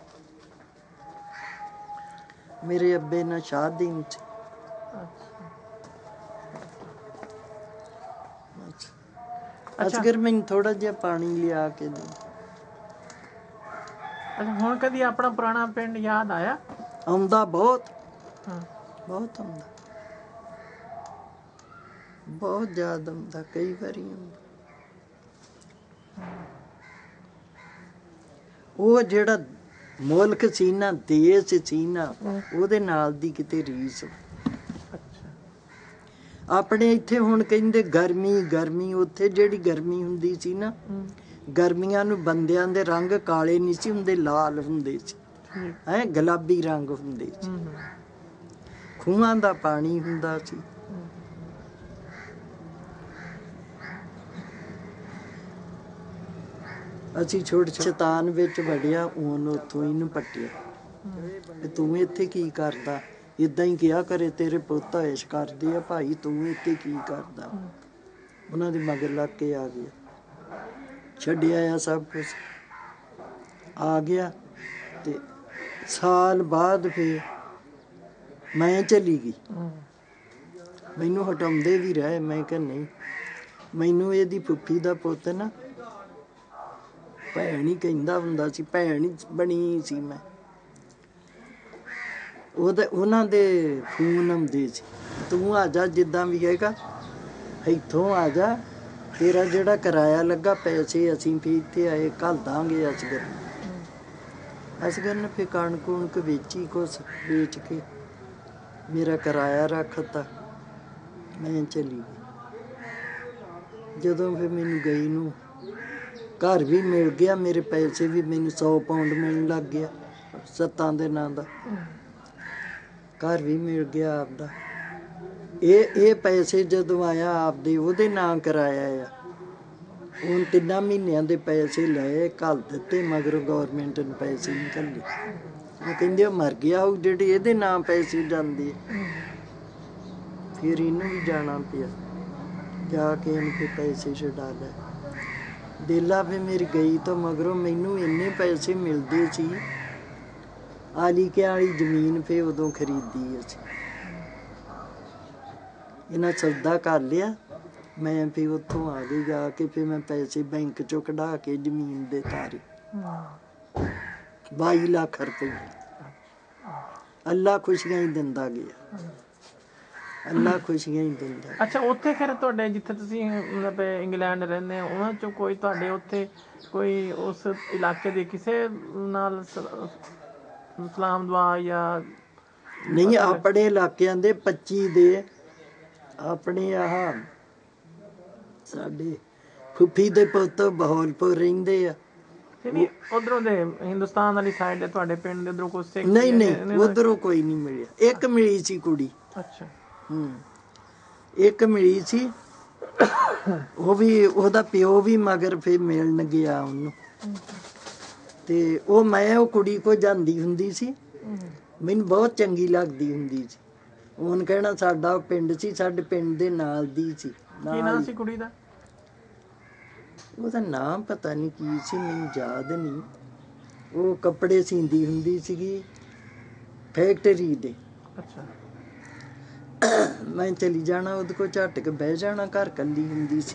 ਮੇਰੇ ਅੱਬੇ ਨਾਲ ਸ਼ਾਦੀਨ ਸੀ। ਅਸਗਰ ਮੈਨੂੰ ਥੋੜਾ ਜਿਹਾ ਪਾਣੀ ਲਿਆ ਕੇ ਦੇ। ਅੱਛਾ, ਹੁਣ ਕਦੀ ਆਪਣਾ ਪੁਰਾਣਾ ਪਿੰਡ ਯਾਦ ਆਇਆ? ਆਉਂਦਾ ਬਹੁਤ, ਬਹੁਤ ਆਉਂਦਾ, ਬਹੁਤ ਜ਼ਿਆਦਾ ਆਉਂਦਾ, ਕਈ ਵਾਰੀ ਆਉਂਦਾ। ਉਹ ਜਿਹੜਾ ਮੁਲਕ ਸੀ ਨਾ, ਦੇਸ਼ ਸੀ ਨਾ, ਉਹਦੇ ਨਾਲ ਦੀ ਕਿਤੇ ਰੀਸ। ਆਪਣੇ ਇੱਥੇ ਹੁਣ ਕਹਿੰਦੇ ਗਰਮੀ ਗਰਮੀ, ਉੱਥੇ ਜਿਹੜੀ ਗਰਮੀ ਹੁੰਦੀ ਸੀ ਨਾ, ਗਰਮੀਆਂ ਨੂੰ ਬੰਦਿਆਂ ਦੇ ਰੰਗ ਕਾਲੇ ਨਹੀਂ ਸੀ ਹੁੰਦੇ, ਲਾਲ ਹੁੰਦੇ ਸੀ, ਹੈਂ, ਗੁਲਾਬੀ ਰੰਗ ਹੁੰਦੇ ਸੀ। ਖੂਹਾਂ ਦਾ ਪਾਣੀ ਹੁੰਦਾ ਸੀ। ਅਸੀਂ ਛੋਟੇ ਸ਼ੈਤਾਨ ਵਿੱਚ ਵੜਿਆ, ਉਹਨ ਉੱਥੋਂ ਇਹਨੂੰ ਪੱਟਿਆ ਵੀ ਤੂੰ ਇੱਥੇ ਕੀ ਕਰਦਾ। ਇੱਦਾਂ ਹੀ ਕਿਹਾ ਕਰੇ ਤੇਰੇ ਪੁੱਤ ਐਸ਼ ਕਰਦੇ ਆ ਭਾਈ, ਤੂੰ ਇੱਥੇ ਕੀ ਕਰਦਾ। ਉਹਨਾਂ ਦੇ ਮਗਰ ਲੱਗ ਕੇ ਆ ਗਿਆ, ਛੱਡਿਆ ਆ ਸਭ ਕੁਛ, ਆ ਗਿਆ। ਤੇ ਸਾਲ ਬਾਅਦ ਫਿਰ ਮੈਂ ਚਲੀ ਗਈ। ਮੈਨੂੰ ਹਟਾਉਂਦੇ ਵੀ ਰਹੇ, ਮੈਂ ਕਿਹਾ ਨਹੀਂ। ਮੈਨੂੰ ਇਹਦੀ ਫੁੱਫੀ ਦਾ ਪੁੱਤ ਨਾ ਭੈਣ ਹੀ ਕਹਿੰਦਾ ਹੁੰਦਾ ਸੀ, ਭੈਣ ਹੀ ਬਣੀ ਸੀ ਮੈਂ। ਉਹਨਾਂ ਦੇ ਫੋਨ ਆਉਂਦੇ ਸੀ, ਤੂੰ ਆ ਜਾ ਜਿੱਦਾਂ ਵੀ ਹੈਗਾ, ਇੱਥੋਂ ਆ ਜਾ, ਤੇਰਾ ਜਿਹੜਾ ਕਿਰਾਇਆ ਲੱਗਾ ਪੈਸੇ ਅਸੀਂ ਫਿਰ ਇੱਥੇ ਆਏ ਘੱਲ ਦਾਂਗੇ। ਅਸਗਰ ਨੇ ਫਿਰ ਕਣਕ ਕੁਣਕ ਵੇਚੀ, ਕੁਛ ਵੇਚ ਕੇ ਮੇਰਾ ਕਿਰਾਇਆ ਰੱਖਤਾ, ਮੈਂ ਚਲੀ ਗਈ। ਜਦੋਂ ਫਿਰ ਮੈਨੂੰ ਗਈ ਨੂੰ ਘਰ ਵੀ ਮਿਲ ਗਿਆ, ਮੇਰੇ ਪੈਸੇ ਵੀ, ਮੈਨੂੰ 100 ਪਾਉਂਡ ਮਿਲਣ ਲੱਗ ਗਿਆ 7 ਦਿਨਾਂ ਦਾ, ਘਰ ਵੀ ਮਿਲ ਗਿਆ ਆਪਦਾ। ਇਹ ਪੈਸੇ ਜਦੋਂ ਆਇਆ ਆਪਦੇ ਉਹਦੇ ਨਾਂ ਕਰਾਇਆ ਆ। ਹੁਣ 3 ਮਹੀਨਿਆਂ ਦੇ ਪੈਸੇ ਲਏ, ਘੱਲ ਦਿੱਤੇ, ਮਗਰੋਂ ਗੌਰਮੈਂਟ ਨੇ ਪੈਸੇ ਨਹੀਂ ਘੱਲੇ। ਉਹ ਕਹਿੰਦੇ ਉਹ ਮਰ ਗਿਆ ਹੋਊ ਜਿਹੜੇ ਇਹਦੇ ਨਾਂ ਪੈਸੇ ਜਾਂਦੇ। ਫਿਰ ਇਹਨੂੰ ਵੀ ਜਾਣਾ ਪਿਆ, ਜਾ ਕੇ ਇਹਨੂੰ ਫਿਰ ਪੈਸੇ ਛਡਾ ਲਏ। ਦੇਲਾ ਫਿਰ ਮੇਰੀ ਗਈ ਤੋਂ ਮਗਰੋਂ ਮੈਨੂੰ ਇੰਨੇ ਪੈਸੇ ਮਿਲਦੇ ਸੀ। ਆਲੀ ਕੇ ਵਾਲੀ ਜ਼ਮੀਨ ਫਿਰ ਉਦੋਂ ਖਰੀਦੀ ਅਸੀਂ। ਇਹਨਾਂ ਸੌਦਾ ਕਰ ਲਿਆ, ਮੈਂ ਫਿਰ ਉੱਥੋਂ ਆ ਗਈ। ਜਾ ਕੇ ਫਿਰ ਮੈਂ ਪੈਸੇ ਬੈਂਕ ਚੋਂ ਕਢਾ ਕੇ ਜ਼ਮੀਨ ਦੇ ਤਾਰੇ 22 ਲੱਖ ਰੁਪਏ। ਅੱਲਾ ਖੁਸ਼ੀਆਂ ਹੀ ਦਿੰਦਾ ਗਿਆ, ਅੱਲਾ ਖੁਸ਼ੀਆਂ ਹੀ ਦਿੰਦਾ। ਅੱਛਾ, ਉੱਥੇ ਫਿਰ ਤੁਹਾਡੇ ਜਿੱਥੇ ਤੁਸੀਂ ਮਤਲਬ ਇੰਗਲੈਂਡ ਰਹਿੰਦੇ ਹੋ, ਉਹਨਾਂ ਚੋਂ ਕੋਈ ਤੁਹਾਡੇ ਉੱਥੇ ਕੋਈ ਉਸ ਇਲਾਕੇ ਦੇ ਕਿਸੇ ਨਾਲ ਸਲਾਮ ਦੁਆ ਜਾਂ ਨਹੀਂ? ਆਪਣੇ ਇਲਾਕਿਆਂ ਦੇ 25 ਦੇ ਆਪਣੇ ਆਹ ਸਾਡੇ ਫੁੱਫੀ ਦੇ ਪੁੱਤ ਬਹੌਲਪੁਰ ਰਹਿੰਦੇ ਆ। ਉਧਰੋਂ ਦੇ ਹਿੰਦੁਸਤਾਨ ਵਾਲੀ ਸਾਈਡ ਦੇ ਤੁਹਾਡੇ ਪਿੰਡ ਦੇ ਉਧਰੋਂ ਕੋਈ ਸਿੱਖ? ਨਹੀਂ, ਉਧਰੋਂ ਕੋਈ ਨਹੀਂ ਮਿਲਿਆ। ਇੱਕ ਮਿਲੀ ਸੀ ਕੁੜੀ। ਅੱਛਾ। ਇੱਕ ਮਿਲੀ ਸੀ, ਉਹ ਵੀ ਉਹਦਾ ਪਿਓ ਵੀ ਮਗਰ ਫਿਰ ਮਿਲਣ ਗਿਆ ਉਹਨੂੰ। ਤੇ ਉਹ ਕੁੜੀ ਕੋ ਜਾਂਦੀ ਹੁੰਦੀ ਸੀ, ਮੈਨੂੰ ਬਹੁਤ ਚੰਗੀ ਲੱਗਦੀ ਹੁੰਦੀ ਸੀ। ਉਹਨ ਕਹਿਣਾ ਸਾਡਾ ਪਿੰਡ ਸੀ, ਸਾਡੇ ਪਿੰਡ ਦੇ ਨਾਲ ਦੀ ਸੀ। ਕੀ ਨਾਂ ਸੀ ਕੁੜੀ ਦਾ? ਉਹਦਾ ਨਾਮ ਪਤਾ ਨਹੀਂ ਕੀ ਸੀ, ਮੈਨੂੰ ਯਾਦ ਨਹੀਂ। ਉਹ ਕੱਪੜੇ ਸੀਂਦੀ ਹੁੰਦੀ ਸੀਗੀ ਫੈਕਟਰੀ ਦੇ। ਅੱਛਾ। ਮੈਂ ਚਲੀ ਜਾਣਾ ਉਹਦੇ ਕੋਲ, ਝੱਟ ਕੇ ਬਹਿ ਜਾਣਾ, ਘਰ ਕੱਲੀ ਹੁੰਦੀ ਸੀ।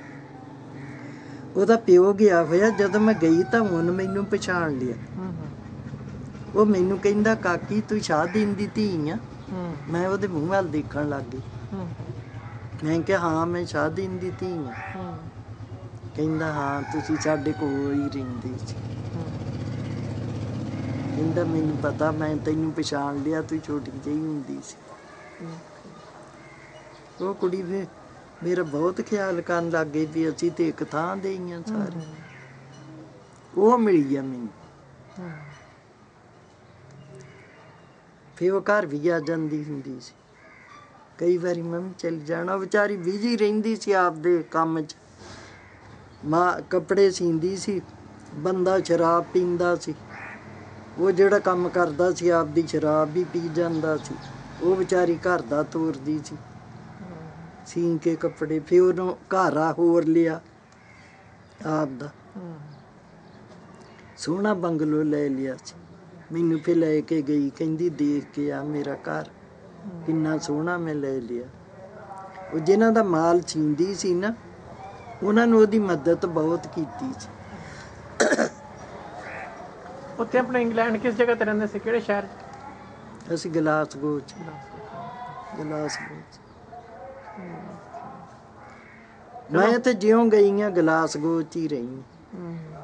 ਉਹਦਾ ਪਿਓ ਗਿਆ ਹੋਇਆ, ਜਦੋਂ ਮੈਂ ਗਈ ਤਾਂ ਉਹਨੇ ਮੈਨੂੰ ਪਛਾਣ ਲਿਆ। ਉਹ ਮੈਨੂੰ ਕਹਿੰਦਾ ਕਾਕੀ ਤੂੰ ਸ਼ਾਹਦੀਨ ਦੀ ਧੀ ਆ? ਮੈਂ ਉਹਦੇ ਮੂੰਹ ਵੱਲ ਦੇਖਣ ਲੱਗ ਗਈ। ਮੈਂ ਕਿਹਾ ਹਾਂ ਮੈਂ ਸ਼ਾਹਦੀਨ ਦੀ ਧੀ ਆ। ਕਹਿੰਦਾ ਹਾਂ ਤੁਸੀਂ ਸਾਡੇ ਕੋਲ ਹੀ ਰਹਿੰਦੇ ਸੀ। ਕਹਿੰਦਾ ਮੈਨੂੰ ਪਤਾ, ਮੈਂ ਤੈਨੂੰ ਪਛਾਣ ਲਿਆ, ਤੂੰ ਛੋਟੀ ਜਿਹੀ ਹੁੰਦੀ ਸੀ। ਉਹ ਕੁੜੀ ਫਿਰ ਮੇਰਾ ਬਹੁਤ ਖਿਆਲ ਕਰਨ ਲੱਗ ਗਈ ਵੀ ਅਸੀਂ ਤੇ ਇੱਕ ਥਾਂ ਦੇ ਹੀ ਆ ਸਾਰੇ। ਉਹ ਮਿਲੀ ਆ ਮੈਨੂੰ। ਫਿਰ ਉਹ ਘਰ ਵੀ ਆ ਜਾਂਦੀ ਹੁੰਦੀ ਸੀ ਕਈ ਵਾਰੀ। ਮੈਂ ਵੀ ਚਲ ਜਾਣਾ, ਵਿਚਾਰੀ ਬਿਜੀ ਰਹਿੰਦੀ ਸੀ ਆਪਦੇ ਕੰਮ 'ਚ। ਕੱਪੜੇ ਸੀਂਦੀ ਸੀ, ਬੰਦਾ ਸ਼ਰਾਬ ਪੀਂਦਾ ਸੀ। ਉਹ ਜਿਹੜਾ ਕੰਮ ਕਰਦਾ ਸੀ ਆਪਦੀ ਸ਼ਰਾਬ ਵੀ ਪੀ ਜਾਂਦਾ ਸੀ। ਉਹ ਵਿਚਾਰੀ ਘਰ ਦਾ ਤੋਰਦੀ ਸੀ ਸੀਂ ਕੇ ਕੱਪੜੇ। ਫਿਰ ਉਹਨੂੰ ਘਰ ਹੋਰ ਲਿਆ ਆਪਦਾ, ਸੋਹਣਾ ਬੰਗਲੋ ਲੈ ਲਿਆ ਸੀ। ਮੈਨੂੰ ਫਿਰ ਲੈ ਕੇ ਗਈ, ਕਹਿੰਦੀ ਦੇਖ ਕੇ ਆ ਮੇਰਾ ਘਰ ਕਿੰਨਾ ਸੋਹਣਾ ਮੈਂ ਲੈ ਲਿਆ। ਉਹ ਜਿਹਨਾਂ ਦਾ ਮਾਲ ਸੀਂਦੀ ਸੀ ਨਾ, ਉਹਨਾਂ ਨੂੰ ਉਹਦੀ ਮਦਦ ਬਹੁਤ ਕੀਤੀ ਸੀ। ਉੱਥੇ ਆਪਣੇ ਇੰਗਲੈਂਡ ਕਿਸ ਜਗ੍ਹਾ ਤੇ ਰਹਿੰਦੇ ਸੀ, ਕਿਹੜੇ ਸ਼ਹਿਰ 'ਚ? ਅਸੀਂ ਗਲਾਸਗੋ 'ਚ। ਮੈਂ ਤੇ ਜਿਉਂ ਗਈ ਹਾਂ ਗਲਾਸਗੋ 'ਚ ਹੀ ਰਹੀ।